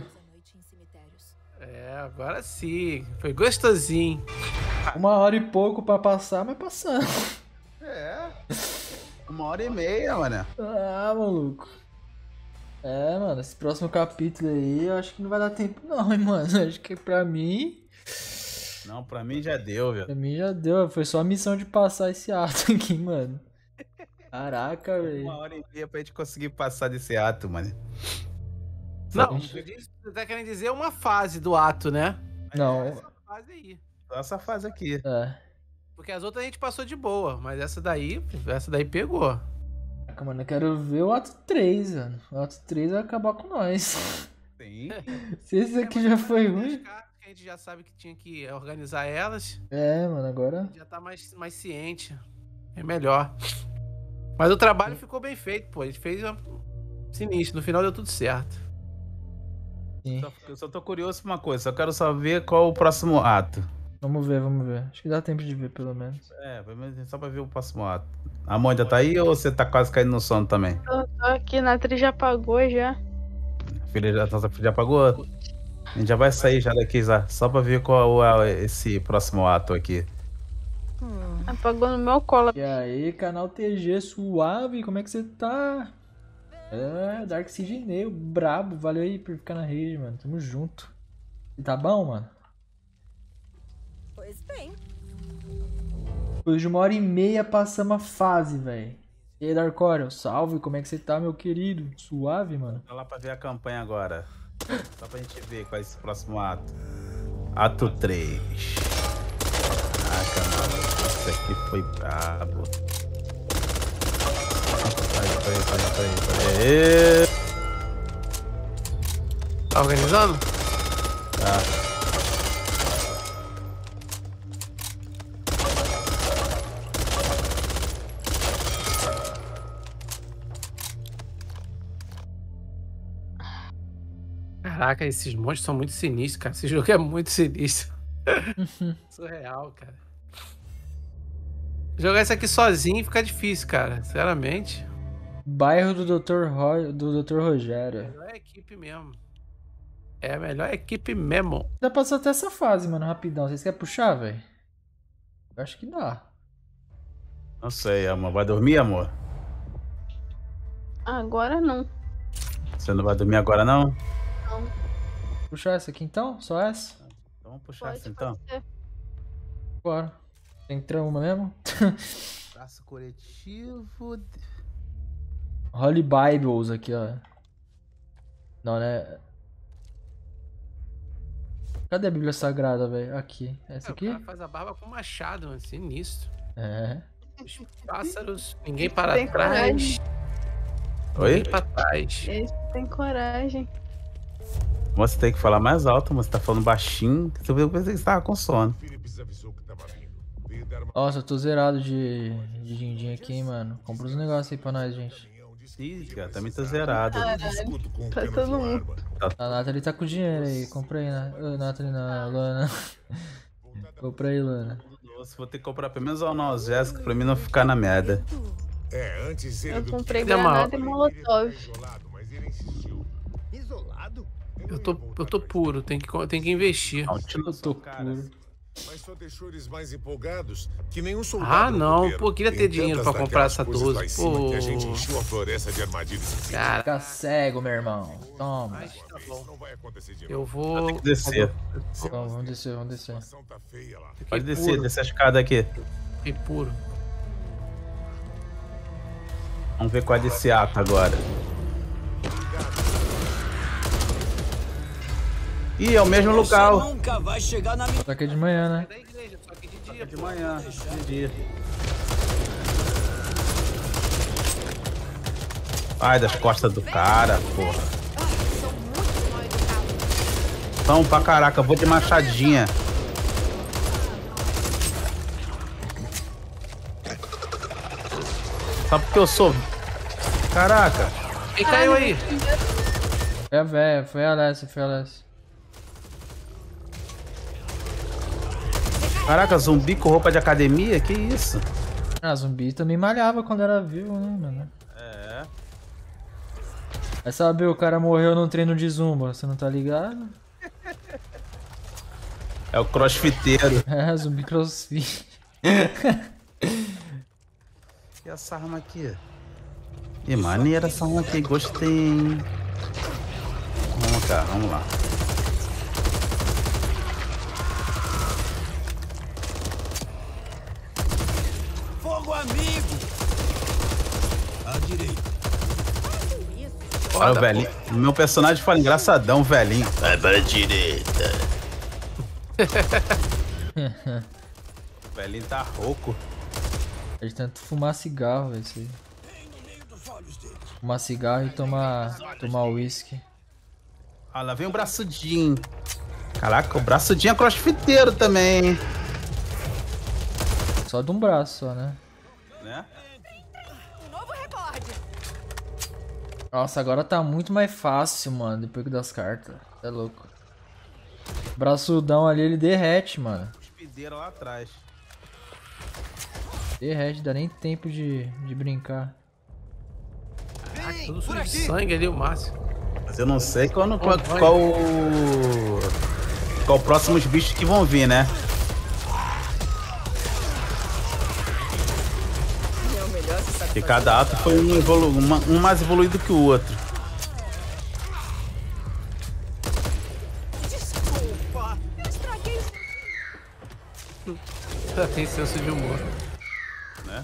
É, agora sim. Foi gostosinho. Uma hora e pouco pra passar, mas passando. É. Uma hora e meia, mano. Ah, maluco. É, mano, esse próximo capítulo aí eu acho que não vai dar tempo não, hein, mano. Acho que pra mim... Não, pra mim já deu, velho. Pra mim já deu, foi só a missão de passar esse ato aqui, mano. Caraca, velho. Uma hora e meia pra gente conseguir passar desse ato, mano. Não, você diz- você tá querendo dizer uma fase do ato, né? Não, Essa fase aí. Só essa fase aqui. é. Porque as outras a gente passou de boa, mas essa daí, essa daí pegou. Caraca, mano, eu quero ver o ato três, mano. O ato três vai acabar com nós. Sim. Se esse aqui já foi ruim... A gente já sabe que tinha que organizar elas. É, mano, agora... Já tá mais, mais ciente. É melhor. Mas o trabalho ficou bem feito, pô. A gente fez uma... sinistro. No final deu tudo certo. Sim. Só, eu só tô curioso por uma coisa. Só quero saber qual o próximo ato. Vamos ver, vamos ver. Acho que dá tempo de ver, pelo menos. É, pelo menos só pra ver o próximo ato. A mãe ainda tá aí ou você tá quase caindo no sono também? Eu tô aqui, na Natri já apagou já. A filha já, nossa filha já apagou? A gente já vai sair já daqui já, só pra ver qual é esse próximo ato aqui. Apagou no meu colo. E aí, canal T G suave, como é que você tá? É, Dark Sidney, brabo, valeu aí por ficar na rede, mano. Tamo junto. E tá bom, mano? Pois bem. Depois de uma hora e meia passamos a fase, velho. E aí, Darkorion, salve, como é que você tá, meu querido? Suave, mano? Tá lá pra ver a campanha agora. Só pra gente ver qual é esse próximo ato. Ato três. Caraca, mano. Isso aqui foi brabo. Peraí, peraí, peraí, peraí, peraí. Tá organizando? Tá. Caraca, esses monstros são muito sinistros, cara. Esse jogo é muito sinistro. Surreal, cara. Jogar isso aqui sozinho fica difícil, cara. Sinceramente. Bairro do doutor Ro... do doutor Rogério. Melhor equipe mesmo. É a melhor equipe mesmo. Dá pra passar até essa fase, mano, rapidão. Vocês querem puxar, velho? Eu acho que dá. Não sei, amor. Vai dormir, amor? Agora não. Você não vai dormir agora, não? Puxar essa aqui então? Só essa? Então vamos puxar Pode, essa então. pode ser. Bora. Tem trauma mesmo? Braço coletivo. Holy Bibles aqui, ó. Não, né? Cadê a Bíblia Sagrada, velho? Aqui. Essa É, aqui? o cara faz a barba com machado, mano. Sinistro. É. Os pássaros, ninguém para Tem trás. coragem. Oi? Ninguém pra trás. Esse tem coragem. Você tem que falar mais alto, mas você tá falando baixinho. Eu pensei que você tava com sono. Phillips avisou que tava vindo. Veio dar uma Nossa, eu tô zerado de, de din-din aqui, hein, mano. Compra uns negócios aí pra nós, gente. Ih, cara, também tá zerado. escudo com Pra cano todo de mundo. arma. A Nathalie tá com dinheiro aí. Compra aí, na... Ô, Nathalie, na Luana. Compra aí, Luana. Nossa, vou ter que comprar pelo menos uma analgésica pra mim não ficar na merda. É, antes ele Eu do comprei Tem uma- granada e molotov. isolado, mas ele insistiu. Isolado? Eu tô, eu tô puro, tem que, co- tem que investir. Eu tô puro. Mas só deixou eles mais empolgados que nenhum soldado. Ah, no não. puteiro. Pô, queria ter Tem dinheiro tantas pra comprar daquelas essa coisas doze, lá em cima pô. que a gente encheu a floresta de armadilhas. Cara, Fica cego, meu irmão. Toma. mas tá bom. Não vai acontecer de Eu novo. vou. Descer. Vamos, vamos descer, vamos A descer. situação tá feia lá. Fiquei Pode descer, puro, descer a escada aqui. fiquei puro. Vamos ver qual é desse ato agora. Ih, é o mesmo local. Nunca vai chegar na minha... Só que é de manhã, né? Da igreja, só que de dia. É de manhã, de dia. Ai, das costas do cara, porra. São muito mal educados. Então, pra caraca, eu vou de machadinha. Só porque eu sou... Caraca. Quem caiu aí? Foi a véia, foi a Alessia, foi a Alessia. Caraca, zumbi com roupa de academia? Que isso? Ah, zumbi também malhava quando era vivo, né, mano? É. Vai saber, o cara morreu num treino de zumba, você não tá ligado? É o crossfiteiro. É, zumbi crossfit. E essa arma aqui? Que maneira essa arma aqui, gostei, hein? Vamos cá, vamos lá. Fogo amigo! À direita. Olha o velhinho. O meu personagem fala engraçadão, velhinho. Vai pra direita. O velhinho tá rouco. Ele tenta fumar cigarro, velho, isso aí. Fumar cigarro e tomar, tomar uísque. Ah, lá vem o braçudinho. Caraca, o braçudinho é crossfiteiro também, hein? Só de um braço, só, né? Né? Um novo recorde. Nossa, agora tá muito mais fácil, mano, depois das cartas. É louco. O braçudão ali, ele derrete, mano. Cuspideira lá atrás. Derrete, dá nem tempo de, de brincar. Ah, tudo sujo de sangue ali, o Márcio. Mas eu não sei qual, qual, qual, qual próximos bichos que vão vir, né? Porque cada ato foi um, evolu uma, um mais evoluído que o outro. Desculpa. Eu estraguei o... Tem senso de humor. Né?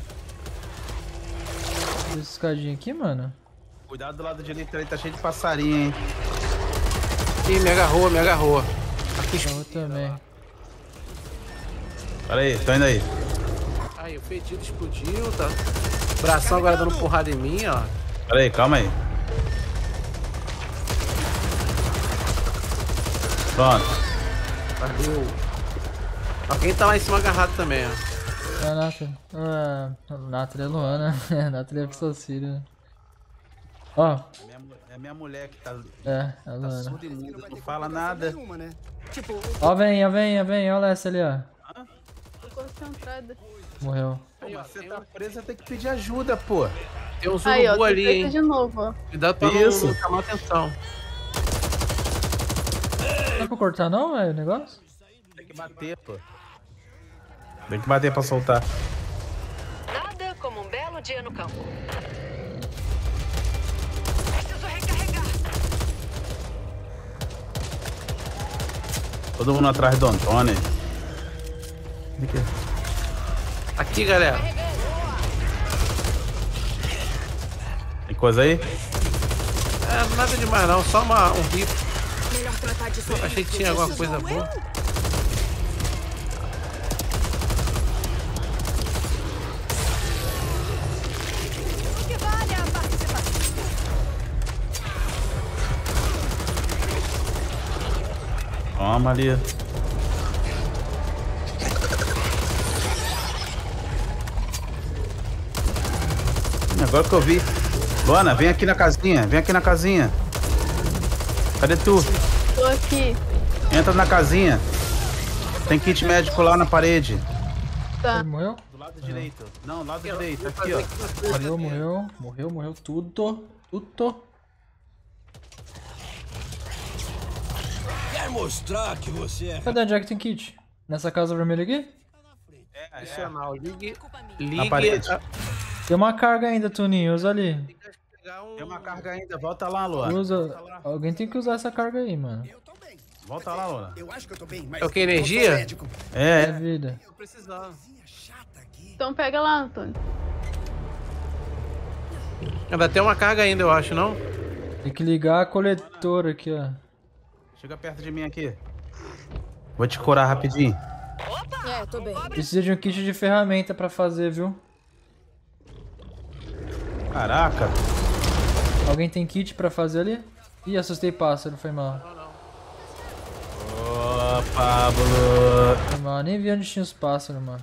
Essa escadinha aqui, mano. Cuidado do lado direito, ele tá cheio de passarinho, hein? Ih, me agarrou, me agarrou. Eu também. Pera aí, tô indo aí. Aí, o fedido explodiu, tá? Bração agora dando porrada em mim, ó. Pera aí, calma aí. Pronto. Valeu. Alguém tá lá em cima agarrado também, ó. É a Nathalie. Ah, a Nathalie é Luana. A Nathalie é Psocília, né? Ó. É minha, é a minha mulher que tá, É, a tá Luana. surda e muda, não fala nada. Ó, vem, ó, vem, ó, vem, olha essa ali, ó. Tô concentrada. Morreu. Pô, mas você tá presa, tem que pedir ajuda, pô. Tem um Aí, ó, urubu tô ali, presa hein? de novo, ó. Cuidado pra Isso. não chamar atenção. Não dá pra cortar não, velho, o negócio? Tem que bater, pô. Tem que bater pra soltar. Nada como um belo dia no campo. Preciso recarregar. Todo mundo atrás do Antônio. Aqui. Aqui, galera. Tem coisa aí? É, nada demais não, só uma, um rico. Melhor tratar disso. Achei que tinha alguma coisa boa. O que vale a participação? Toma ali. Agora que eu vi. Luana, vem aqui na casinha, vem aqui na casinha. Cadê tu? Tô aqui. Entra na casinha. Tem kit médico lá na parede. Tá. Ele morreu? Do lado direito. Não, lado direito, aqui ó. Morreu, morreu, morreu, morreu tudo. Tudo. Quer mostrar que você é... Cadê onde é que tem kit? Nessa casa vermelha aqui? É, Adicional, ligue. Na Ligue. parede. a- Tem uma carga ainda, Tuninho, usa ali. pegar um- Tem uma carga ainda, volta lá, Luana. Usa. Alguém tem que usar essa carga aí, mano. Volta lá, Luana. Eu acho que eu tô bem, mas É o que, eu não sou energia? médico. É É, vida. Tô precisando. Então pega lá, Antônio. Ainda tem uma carga ainda, eu acho, não? Tem que ligar a coletora aqui, ó. Chega perto de mim aqui. Vou te curar rapidinho. É, tô bem. Precisa de um kit de ferramenta pra fazer, viu? Caraca. Alguém tem kit pra fazer ali? Ih, assustei pássaro, foi mal. Ô, Pablo. Foi mal, nem vi onde tinha os pássaros, mano.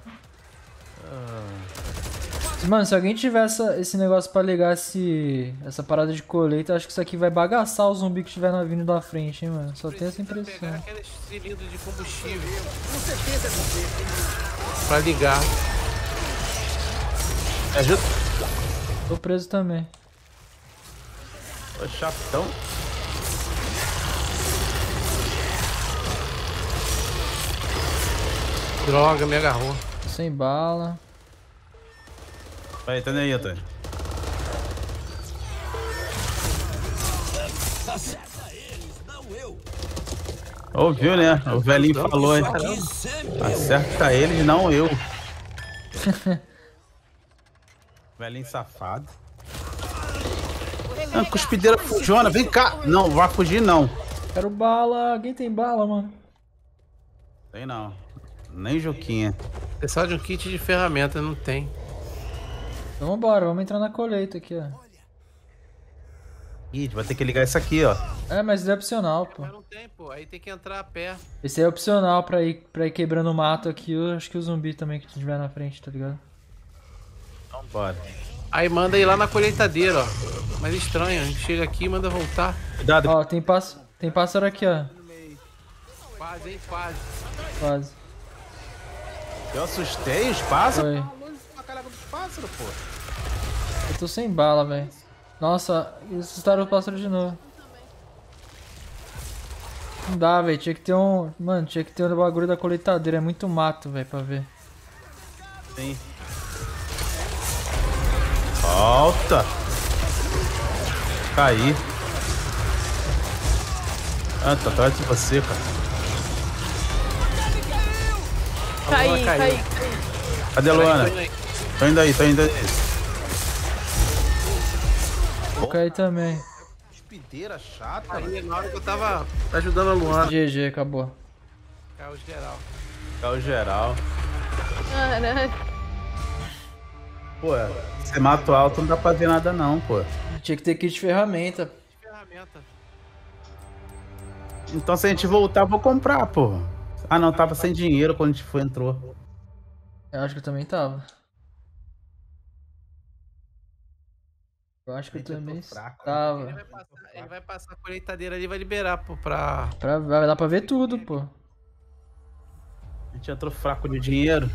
Mano, se alguém tiver essa, esse negócio pra ligar esse, essa parada de colheita, acho que isso aqui vai bagaçar o zumbi que estiver na vindo da frente, hein, mano. Só tem essa impressão. Pegar aqueles cilindros de combustível Com certeza você. pra ligar. Me ajuda. Tô preso também. Ô, chatão. Droga, me agarrou. Tô sem bala. Vai, tá aí, Antônio. Acerta eles, não eu. Ouviu, né? O velhinho falou, hein? Aqui sempre eu. Acerta eles, não eu. Velhinho safado. Ah, cuspideira fujona, vem cá. Não, vai fugir não. Quero bala. Alguém tem bala, mano? Tem não. Nem Juquinha. Precisa de um kit de ferramenta, não tem. Então vambora, vamos entrar na colheita aqui, ó. Ih, vai ter que ligar isso aqui, ó. É, mas isso é opcional, pô. Mas não tem, pô. Aí tem que entrar a pé. Esse é opcional pra ir, pra ir quebrando o mato aqui. Eu acho que o zumbi também que tiver na frente, tá ligado? Então bora. Aí manda ir lá na colheitadeira, ó. Mas estranho, a gente chega aqui e manda voltar. Cuidado. Ó, tem, pássaro, tem pássaro aqui, ó. Quase, hein? Quase. Quase. Eu assustei os pássaros. Foi. A caraca dos pássaros, pô. Eu tô sem bala, velho. Nossa, assustaram o pássaro de novo. Não dá, velho. Tinha que ter um... Mano, tinha que ter um bagulho da colheitadeira. É muito mato, velho, pra ver. Sim. Volta. Caí. Ah, tá atrás de você, cara. Caí, caiu. caí, caí. Cadê a Luana? Tô indo aí, tô indo aí. Vou cair também. Cuspideira chata. Aí na hora que eu tava ajudando a Luana. G G, acabou. Caiu geral. Caiu geral. Caralho. Pô, você mata o alto, não dá pra ver nada não, pô. Tinha que ter kit de ferramenta. Ferramenta. Então se a gente voltar, eu vou comprar, pô. Ah não, tava sem dinheiro quando a gente foi, entrou. Eu acho que eu também tava. Eu acho que eu Gente, eu tô também fraco. Ele tava. vai passar, ele vai passar a colheitadeira ali e vai liberar, pô, pra... Pra, vai dar pra ver tudo, pô. A gente entrou fraco de dinheiro.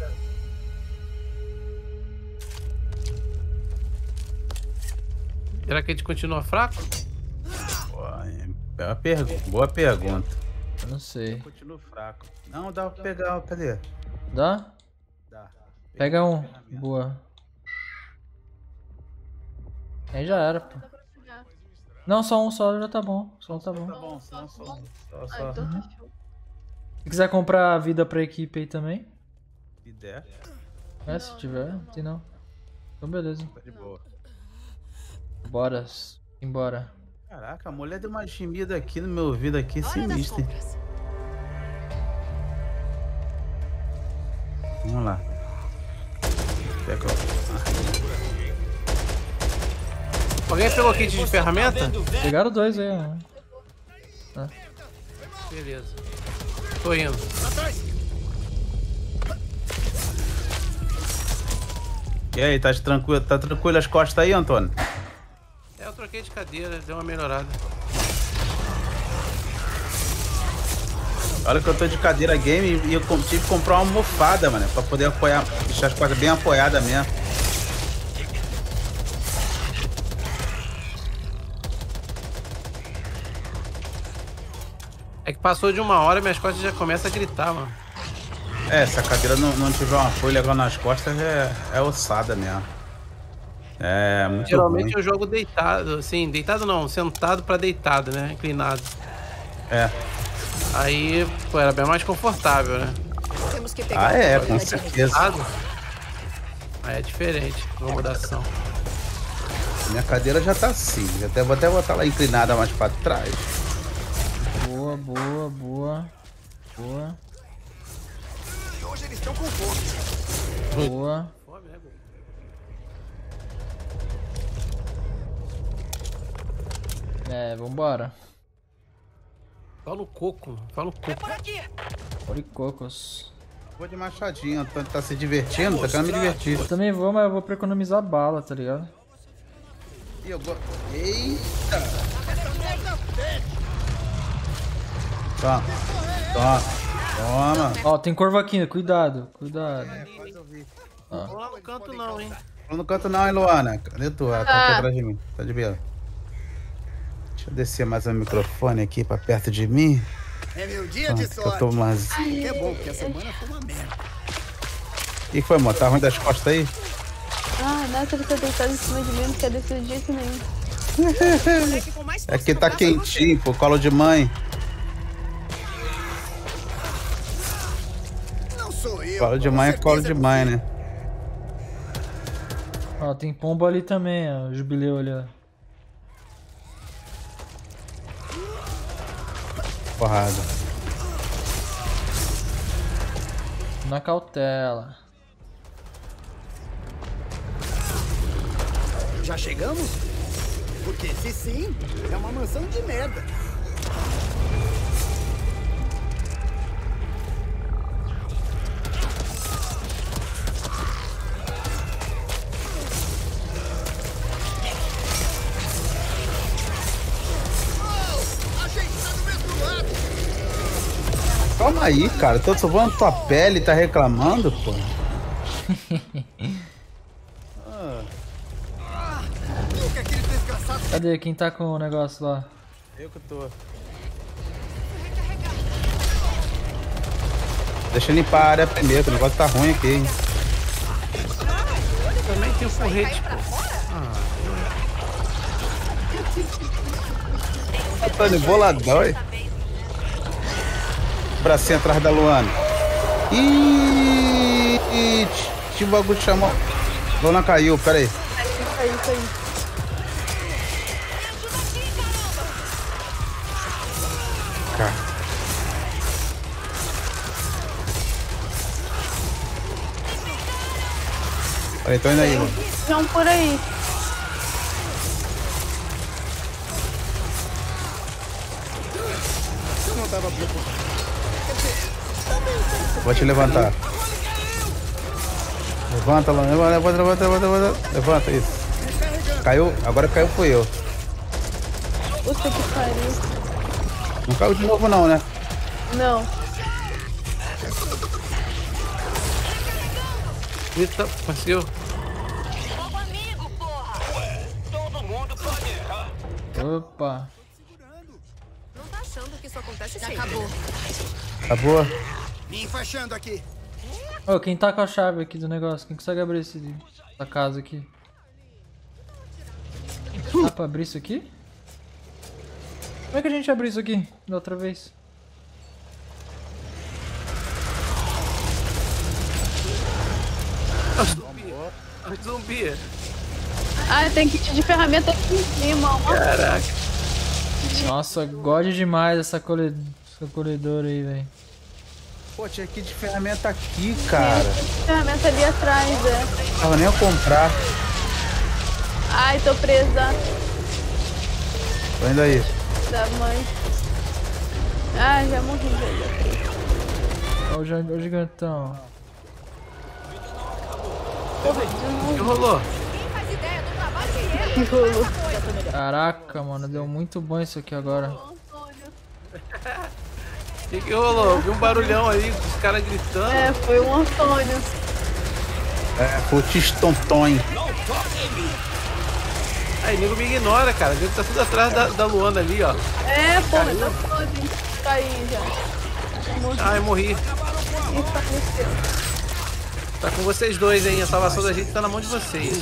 Será que a gente continua fraco? Pô, é uma pergu- boa pergunta. Eu não sei. Eu continuo fraco. Não, dá pra pegar, cadê? Dá? Dá. Pega um. Boa. Aí já era, pô. Não, só um só já tá bom. Só um tá bom. Tá bom, só, só, só, Ah, só. então tá show. Se quiser comprar vida pra equipe aí também. Se der, É, se tiver, não tem não. Então beleza. tá de boa. Bora. Embora. Caraca, a mulher deu uma gemida aqui no meu ouvido aqui, Hora das sinistra. hein? compras. Vamos lá. Pega o- Alguém pegou kit de ferramenta? Pegaram dois aí, ó. Beleza. Tô indo. E aí, tá tranquilo, tá tranquilo as costas aí, Antônio? É, eu troquei de cadeira, deu uma melhorada. Olha que eu tô de cadeira game e eu com- tive que comprar uma almofada, mano, pra poder apoiar, deixar as costas bem apoiadas mesmo. É que passou de uma hora e minhas costas já começam a gritar, mano. É, se a cadeira não, não tiver um apoio legal nas costas, é, é ossada mesmo. É, muito Geralmente ruim. eu jogo deitado, assim, deitado não, sentado pra deitado, né? Inclinado. É. Aí, pô, era bem mais confortável, né? Temos que pegar Ah, é, a com colheita direita. certeza. Deitado, aí é diferente, uma mudação. Minha cadeira já tá assim, já até, vou até botar ela inclinada mais pra trás. Boa. Boa, boa, boa. Boa. E hoje eles estão com fome. Boa. É, vambora. Só no coco, só no coco. Oricocos. Vou de machadinho, tá, tá se divertindo, tá querendo me divertir. Eu também vou, mas eu vou pra economizar bala, tá ligado? E eu vou... Eita! Toma, toma, toma. Ó, tem corvo aqui, cuidado, cuidado. Não vou lá no canto não, hein. Não no canto não, hein, Luana? Cadê tu? Ah, tá aqui atrás de mim, tá de boa. Deixa eu descer mais o microfone aqui pra perto de mim. É meu dia de sorte. Eu tô mais... Que é bom, porque a semana foi uma merda. O que foi, amor? Tá ruim das costas aí? Ah, nada, você tá deitado em cima de mim, não quer descer de jeito nenhum. É que tá quentinho, pô, colo de mãe. Não sou eu. Colo de mãe é colo de mãe, né? Ó, tem pombo ali também, ó. Jubileu ali, ó. Porrada. Na cautela. Já chegamos? Porque se sim, é uma mansão de merda. Calma aí, cara. Tô salvando tua pele, tá reclamando, pô. Cadê? Quem tá com o negócio lá? Eu que tô. Deixa eu limpar a área primeiro, que o negócio tá ruim aqui, hein. Também tem o forrete, pô. Eu tô de boladão, hein. Bracinho atrás da Luana. Ih, tinha um bagulho que chamou. Luana caiu, pera aí. Isso aí, isso aí. Cara. Peraí, tô indo aí, mano. Vão por aí. Eu não tava preocupado. Vou te levantar. Levanta, Luana. Levanta, levanta, levanta, levanta. Levanta, isso. Caiu, agora caiu foi eu. Puta que pariu. Não caiu de novo não, né? Não. Eita, conseguiu. Opa. Não tá achando que isso acontece sempre. Acabou. Acabou? Me enfaixando aqui. Ô, quem tá com a chave aqui do negócio? Quem consegue abrir esse, essa casa aqui? Dá pra abrir isso aqui? Como é que a gente abriu isso aqui da outra vez? Zumbi. Zumbi. Ah, tem kit de ferramenta aqui em cima, ó. Caraca. Nossa, God demais essa, cole... essa corredora aí, velho. Pô, tinha kit de ferramenta aqui, cara. Tem kit de ferramenta ali atrás, é. Não tava nem a comprar. Ai, tô presa. Tô indo aí. Da mãe. Ah, já morri, já. Olha o, ja- o gigantão. O que rolou? Que rolou. Caraca, mano, deu muito bom isso aqui agora. O que, que rolou? Eu vi um barulhão aí, os caras gritando. É, foi o Antônio. É, foi o Tistontonho. Aí, nego me ignora, cara. O nego tá tudo atrás da, da Luana ali, ó. É, pô, mas tá foda. Caí já. Morri. Ai, morri. E faleceu. Tá com vocês dois, hein? A salvação da gente tá na mão de vocês.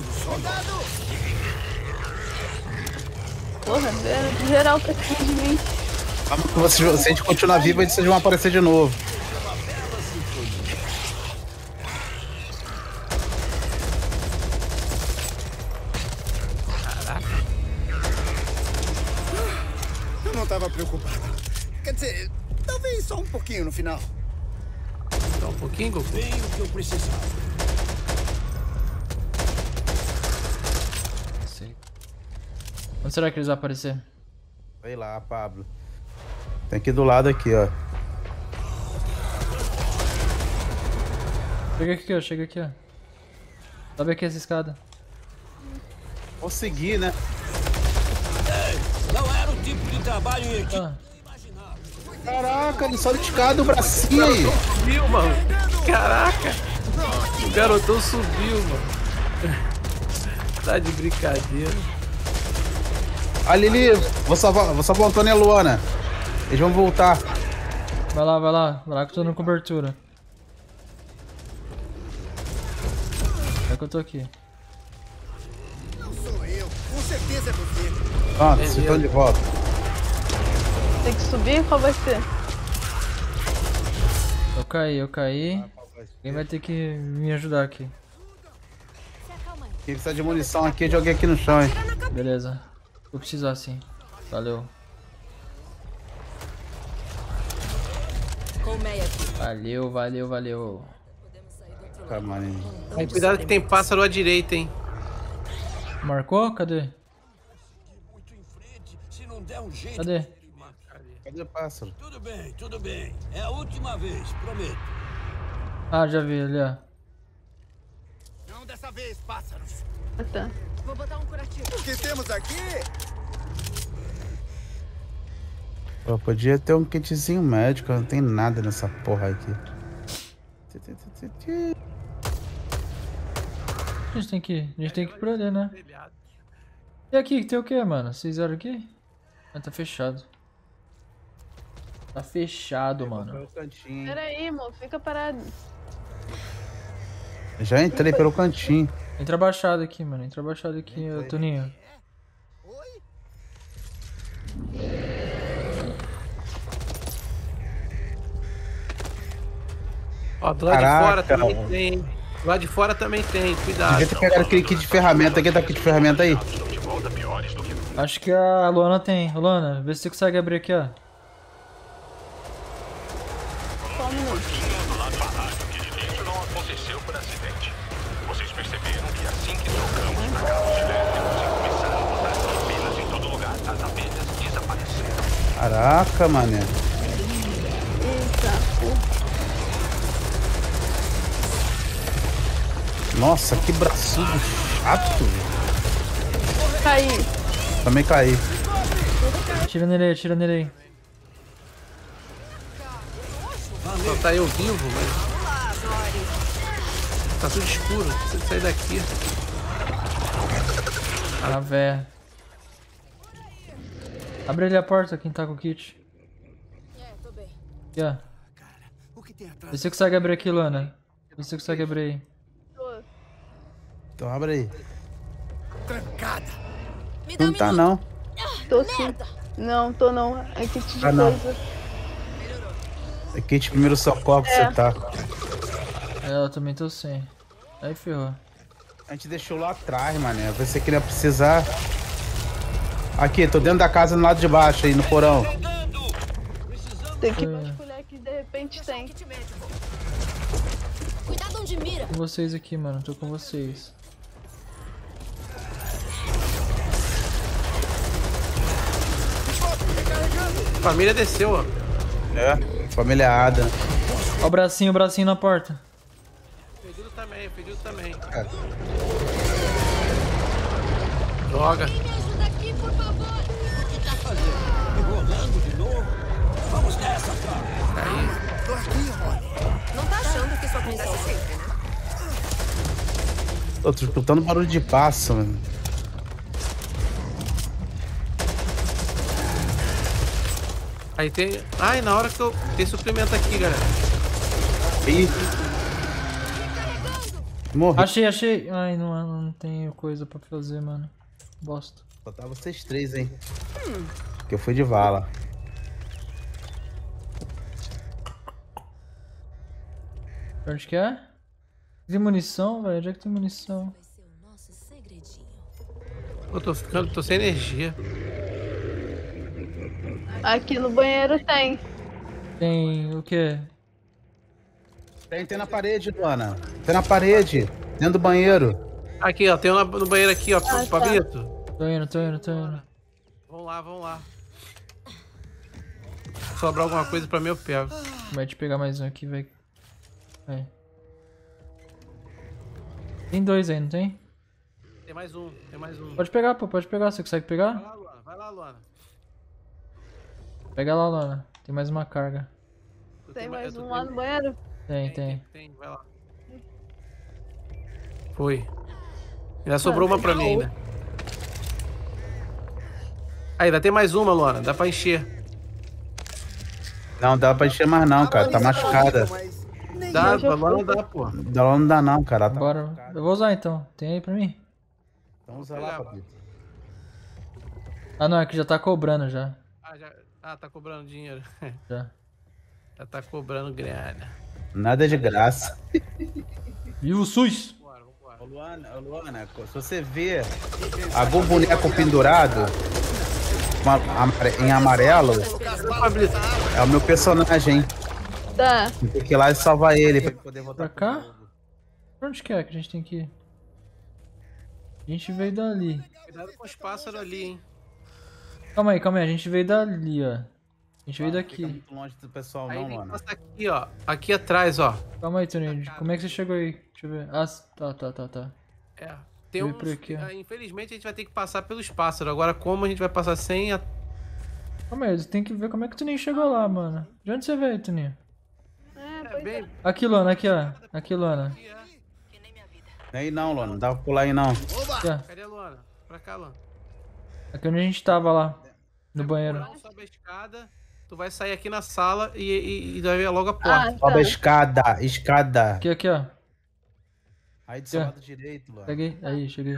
Porra, geral- geral pra cima de mim. Vamos que vocês, se a gente continuar vivo, vocês vão aparecer de novo. Eu não tava preocupado. Quer dizer, talvez só um pouquinho no final. Só um pouquinho, Goku? Bem o que eu precisava. Sei. Onde será que eles vão aparecer? Sei lá, Pablo. Tem aqui do lado aqui, ó. Chega aqui, ó. Chega aqui, ó. Sobe aqui essa escada. Consegui, né? Ei, não era o tipo de trabalho em equipe. Ah. Caraca, ele só escada o bracinho aí. Subiu, mano. Caraca. O garotão subiu, mano. Tá de brincadeira. A Lili, vou salvar, vou salvar o Antônio e a Luana. Eles vão voltar. Vai lá, vai lá. Vai lá que eu tô na cobertura. É que eu tô aqui. Não sou eu. Com certeza é você. Pronto, vocês estão de volta. Tem que subir? Qual vai ser? Eu caí, eu caí. Alguém vai ter que me ajudar aqui. Quem precisa de munição aqui, joguei aqui no chão, hein? Beleza. Vou precisar sim. Valeu. Valeu, valeu, valeu. Tá, maninho. Aí, cuidado que tem pássaro à direita, hein? Marcou? Cadê? Se não der um jeito. Cadê? Cadê o pássaro? Tudo bem, tudo bem. É a última vez, prometo. Ah, já vi ali, ó. Não dessa vez, pássaros. Ah, tá. Vou botar um curativo. O que temos aqui? Pô, podia ter um kitzinho médico, não tem nada nessa porra aqui. A gente tem que ir. A gente tem que ir por ali, né? E aqui, tem o que, mano? Vocês olham aqui? Ah, tá fechado. Tá fechado, mano. Pera aí, mo, fica parado. Já entrei pelo cantinho. Entra abaixado aqui, mano. Entra abaixado aqui, ô, Toninho. Ó, do lado de Caraca, fora também mano. tem. Do lado de fora também tem, cuidado. Devia ter pegado aquele kit de ferramenta aqui, tá kit de ferramenta aí. Acho que a Luana tem. Ô, Luana, vê se você consegue abrir aqui, ó. Só um minuto. Isso não aconteceu por acidente. Vocês perceberam que assim que trocamos para carros elétricos e começaram a botar turbinas em todo lugar, as abelhas desapareceram. Caraca, mané. Eita, porra. Nossa, que braçudo chato. Caí. Também caí. Atira nele aí, atira nele aí. Só tá eu vivo, mas... Tá tudo escuro, precisa sair daqui. Ah, véia. Abre ali a porta, quem tá com o kit. Aqui, ó. Vê se você consegue abrir aqui, Luana. Vê se você consegue abrir aí. Então abre aí. Trancada. Não tá não. Tô sim. Não, tô não. É kit de Ah, não. coisa. É kit primeiro socorro que É. você tá. É, eu também tô sem. Aí ferrou. A gente deixou lá atrás, mané. Você queria precisar. Aqui, tô dentro da casa no lado de baixo aí, no porão. Tem que É. vasculhar que de repente tem. Cuidado onde mira. Com vocês aqui, mano. Tô com vocês. A família desceu, ó. É, família Ada. Ó o bracinho, o bracinho na porta. Pedido também, pedido também. É. Droga. Me ajuda aqui, por favor. O que tá fazendo? Enrolando de novo? Vamos nessa, cara. Tô aqui, Rony. Não tá achando que isso acontece sempre, né? Tô escutando barulho de passo, mano. Aí tem... Ai, na hora que eu... Tem suplemento aqui, galera. Ih. Morri. Achei, achei. Ai, não, não tenho coisa pra fazer, mano. Bosta. Só tá vocês três, hein. Que eu fui de vala. Onde que é? Tem munição, velho? Onde é que tem munição? Eu tô ficando... Tô sem energia. Aqui no banheiro tem. Tem o quê? Tem, tem na parede, Luana. Tem na parede. Dentro do banheiro. Aqui, ó. Tem um no banheiro aqui, ó. Ah, Pablito. Tô indo, tô indo, tô indo. Vamos lá, vamos lá. Se sobrar alguma coisa pra mim, eu pego. Vai te pegar mais um aqui, vai. Vai. Tem dois aí, não tem? Tem mais um, tem mais um. Pode pegar, pô, pode pegar. Você consegue Vai pegar? lá, Luana. Vai lá, Luana. Pega lá, Lana. Tem mais uma carga. Eu Tem tenho mais eu um tenho- lá no banheiro? Tem, tem. Tem, tem, vai lá. Foi. Ainda sobrou uma pra mim ainda. Aí, ainda tem mais uma, Luana. Dá pra encher. Não, dá pra encher mais não, cara. Tá machucada. Dá, Deixa eu Luana não ver. dá, pô. Da Luana não dá não, cara. Ela tá Bora. machucada. Eu vou usar então. Tem aí pra mim? Então usa lá, Pablito. Ah, não, é que já tá cobrando já. Ah, já... ah, tá cobrando dinheiro. Já. Já tá cobrando grana. Nada de graça. E o SUS? Bora, vambora. Ô, Luana, ô, Luana, se você vê algum boneco pendurado com a- amare- em amarelo, Pablito. é o meu personagem. Tá. Tem que ir lá e salvar ele pra ele poder voltar Pra pro cá? jogo. Pra onde que é que a gente tem que ir? A gente veio dali. Cuidado com os pássaros ali, hein. Calma aí, calma aí. A gente veio dali, ó. A gente veio Não fica daqui. muito longe do pessoal Aí não, vem Luana. passa aqui, ó. Aqui atrás, ó. Calma aí, Toninho. Como é que você chegou aí? Deixa eu ver. Ah, tá, tá, tá, tá. É. Tem Vem uns... por aqui, ó. ah, infelizmente a gente vai ter que passar pelos pássaros. Agora como a gente vai passar sem a... Calma aí, tem que ver como é que o Toninho chegou lá, mano. De onde você veio, Toninho? É, É, pois bem... Aqui, Luana, aqui, ó. Aqui, Luana. aqui, é. Aí não, Luana. Não dá pra pular aí não. Aqui, ó. Cadê a Luana? Pra cá, Luana. Aqui onde a gente tava lá. No Vai banheiro. pro porão, sobe a escada. Tu vai sair aqui na sala e, e, e vai ver logo a porta. Ah, Sobe a tá. escada, escada. Aqui, aqui, ó. Aí do seu É. lado direito, Luana. Peguei. Aí, cheguei.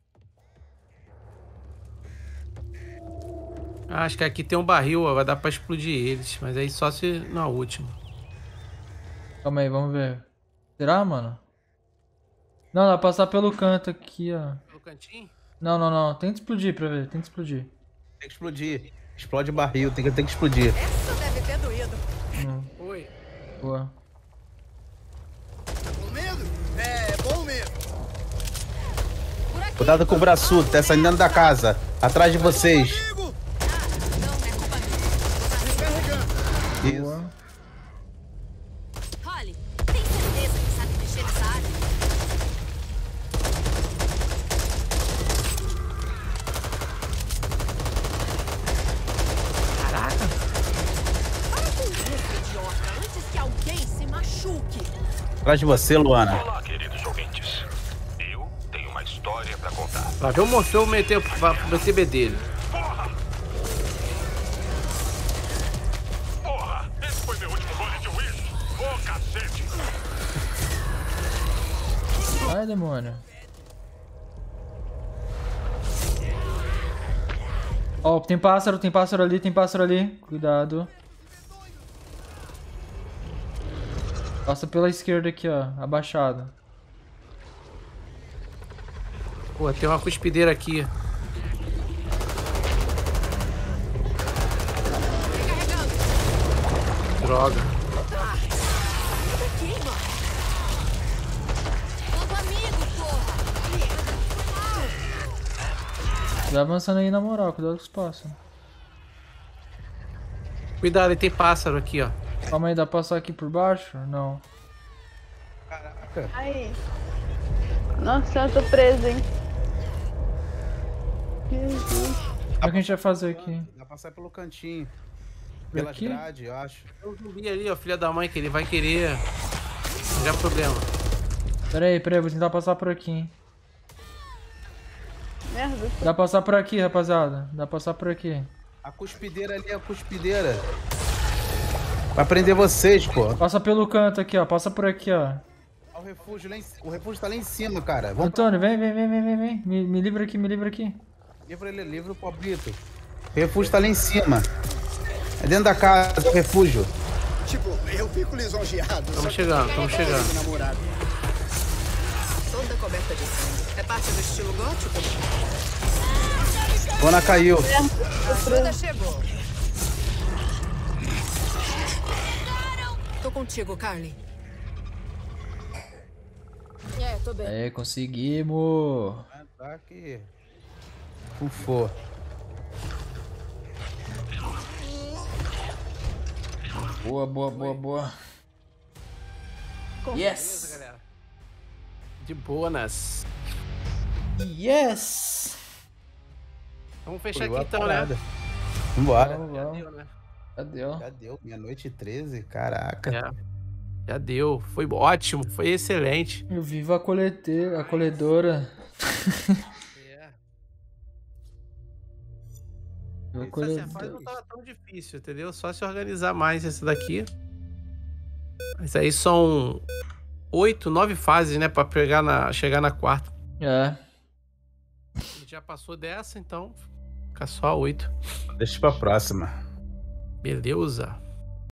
Ah, acho que aqui tem um barril, ó. Vai dar pra explodir eles. Mas aí só se na última. Calma aí, vamos ver. Será, mano? Não, dá pra passar pelo canto aqui, ó. Pelo cantinho? Não, não, não. Tenta explodir pra ver. Tenta explodir. Tem que explodir. Explode o barril, tem que, tem que explodir. Essa deve ter doído. Hum, Oi. boa. Com medo? É, bom mesmo. Por aqui. Cuidado com o braçudo, tá saindo dentro da casa. Atrás de vocês. Amigo, Não, é culpa minha. descarregando. Isso. Boa. Holly, tem certeza que sabe mexer nessa área? Caraca. Para com isso, idiota, antes que alguém se machuque. Atrás de você, Luana. Olá, queridos ouvintes. Eu tenho uma história pra contar. Vai ver o monstro meter, meter B dele. Porra! Porra! Esse foi meu último gole de uísque! Ô, cacete! Ai, demônio. Ó, tem pássaro, tem pássaro ali, tem pássaro ali. Cuidado. Passa pela esquerda aqui, ó. Abaixado. Pô, tem uma cuspideira aqui. Droga. Aqui, mano. Todo amigo, porra. Vai avançando aí na moral, cuidado com os pássaros. Cuidado, tem pássaro aqui, ó. Calma aí, dá pra passar aqui por baixo? Não. Aí. Nossa, eu tô presa, hein? Jesus. O que a gente vai fazer aqui? Dá pra sair pelo cantinho. Por Pela aqui? grade, eu acho. Tem um zumbi ali, ó, filha da mãe, que ele vai querer. Não é problema. Pera aí, pera aí, vou tentar passar por aqui, hein. Merda. Dá pra passar por aqui, rapaziada. Dá pra passar por aqui. A cuspideira ali é a cuspideira. Vai prender vocês, pô. Passa pelo canto aqui, ó. Passa por aqui, ó. O refúgio, lá em... o refúgio tá lá em cima, cara. Vamos Antônio, vem, vem, vem, vem, vem, vem. Me, me livra aqui, me livra aqui. Livra ele, livra o Pablito. O refúgio tá lá em cima. É dentro da casa, o refúgio. Tipo, eu fico lisonjeado. Estamos chegando, estamos chegando. Namorado. Toda coberta de sangue. É parte do estilo gótico? Luana caiu. A ajuda chegou. Tô contigo, Carly. É, tô bem. Aí, conseguimos. Tá aqui. Ufou. Boa, boa, boa, boa. Yes! Beleza, galera. De boas. Yes! Vamos fechar Foi aqui então, parada. né? Vambora. Vamos, Já vamos. deu, né? Já deu. Já deu, meia-noite e treze, caraca. É. Já deu. Foi ótimo, foi excelente. Eu vivo a coleteira, a colhedora. É. Eu Essa colhe- fase não tava tão difícil, entendeu? Só se organizar mais essa daqui. Mas aí são oito, nove fases, né? Pra pegar na, chegar na quarta. É. A gente já passou dessa, então fica só oito. Deixa pra próxima. Beleza.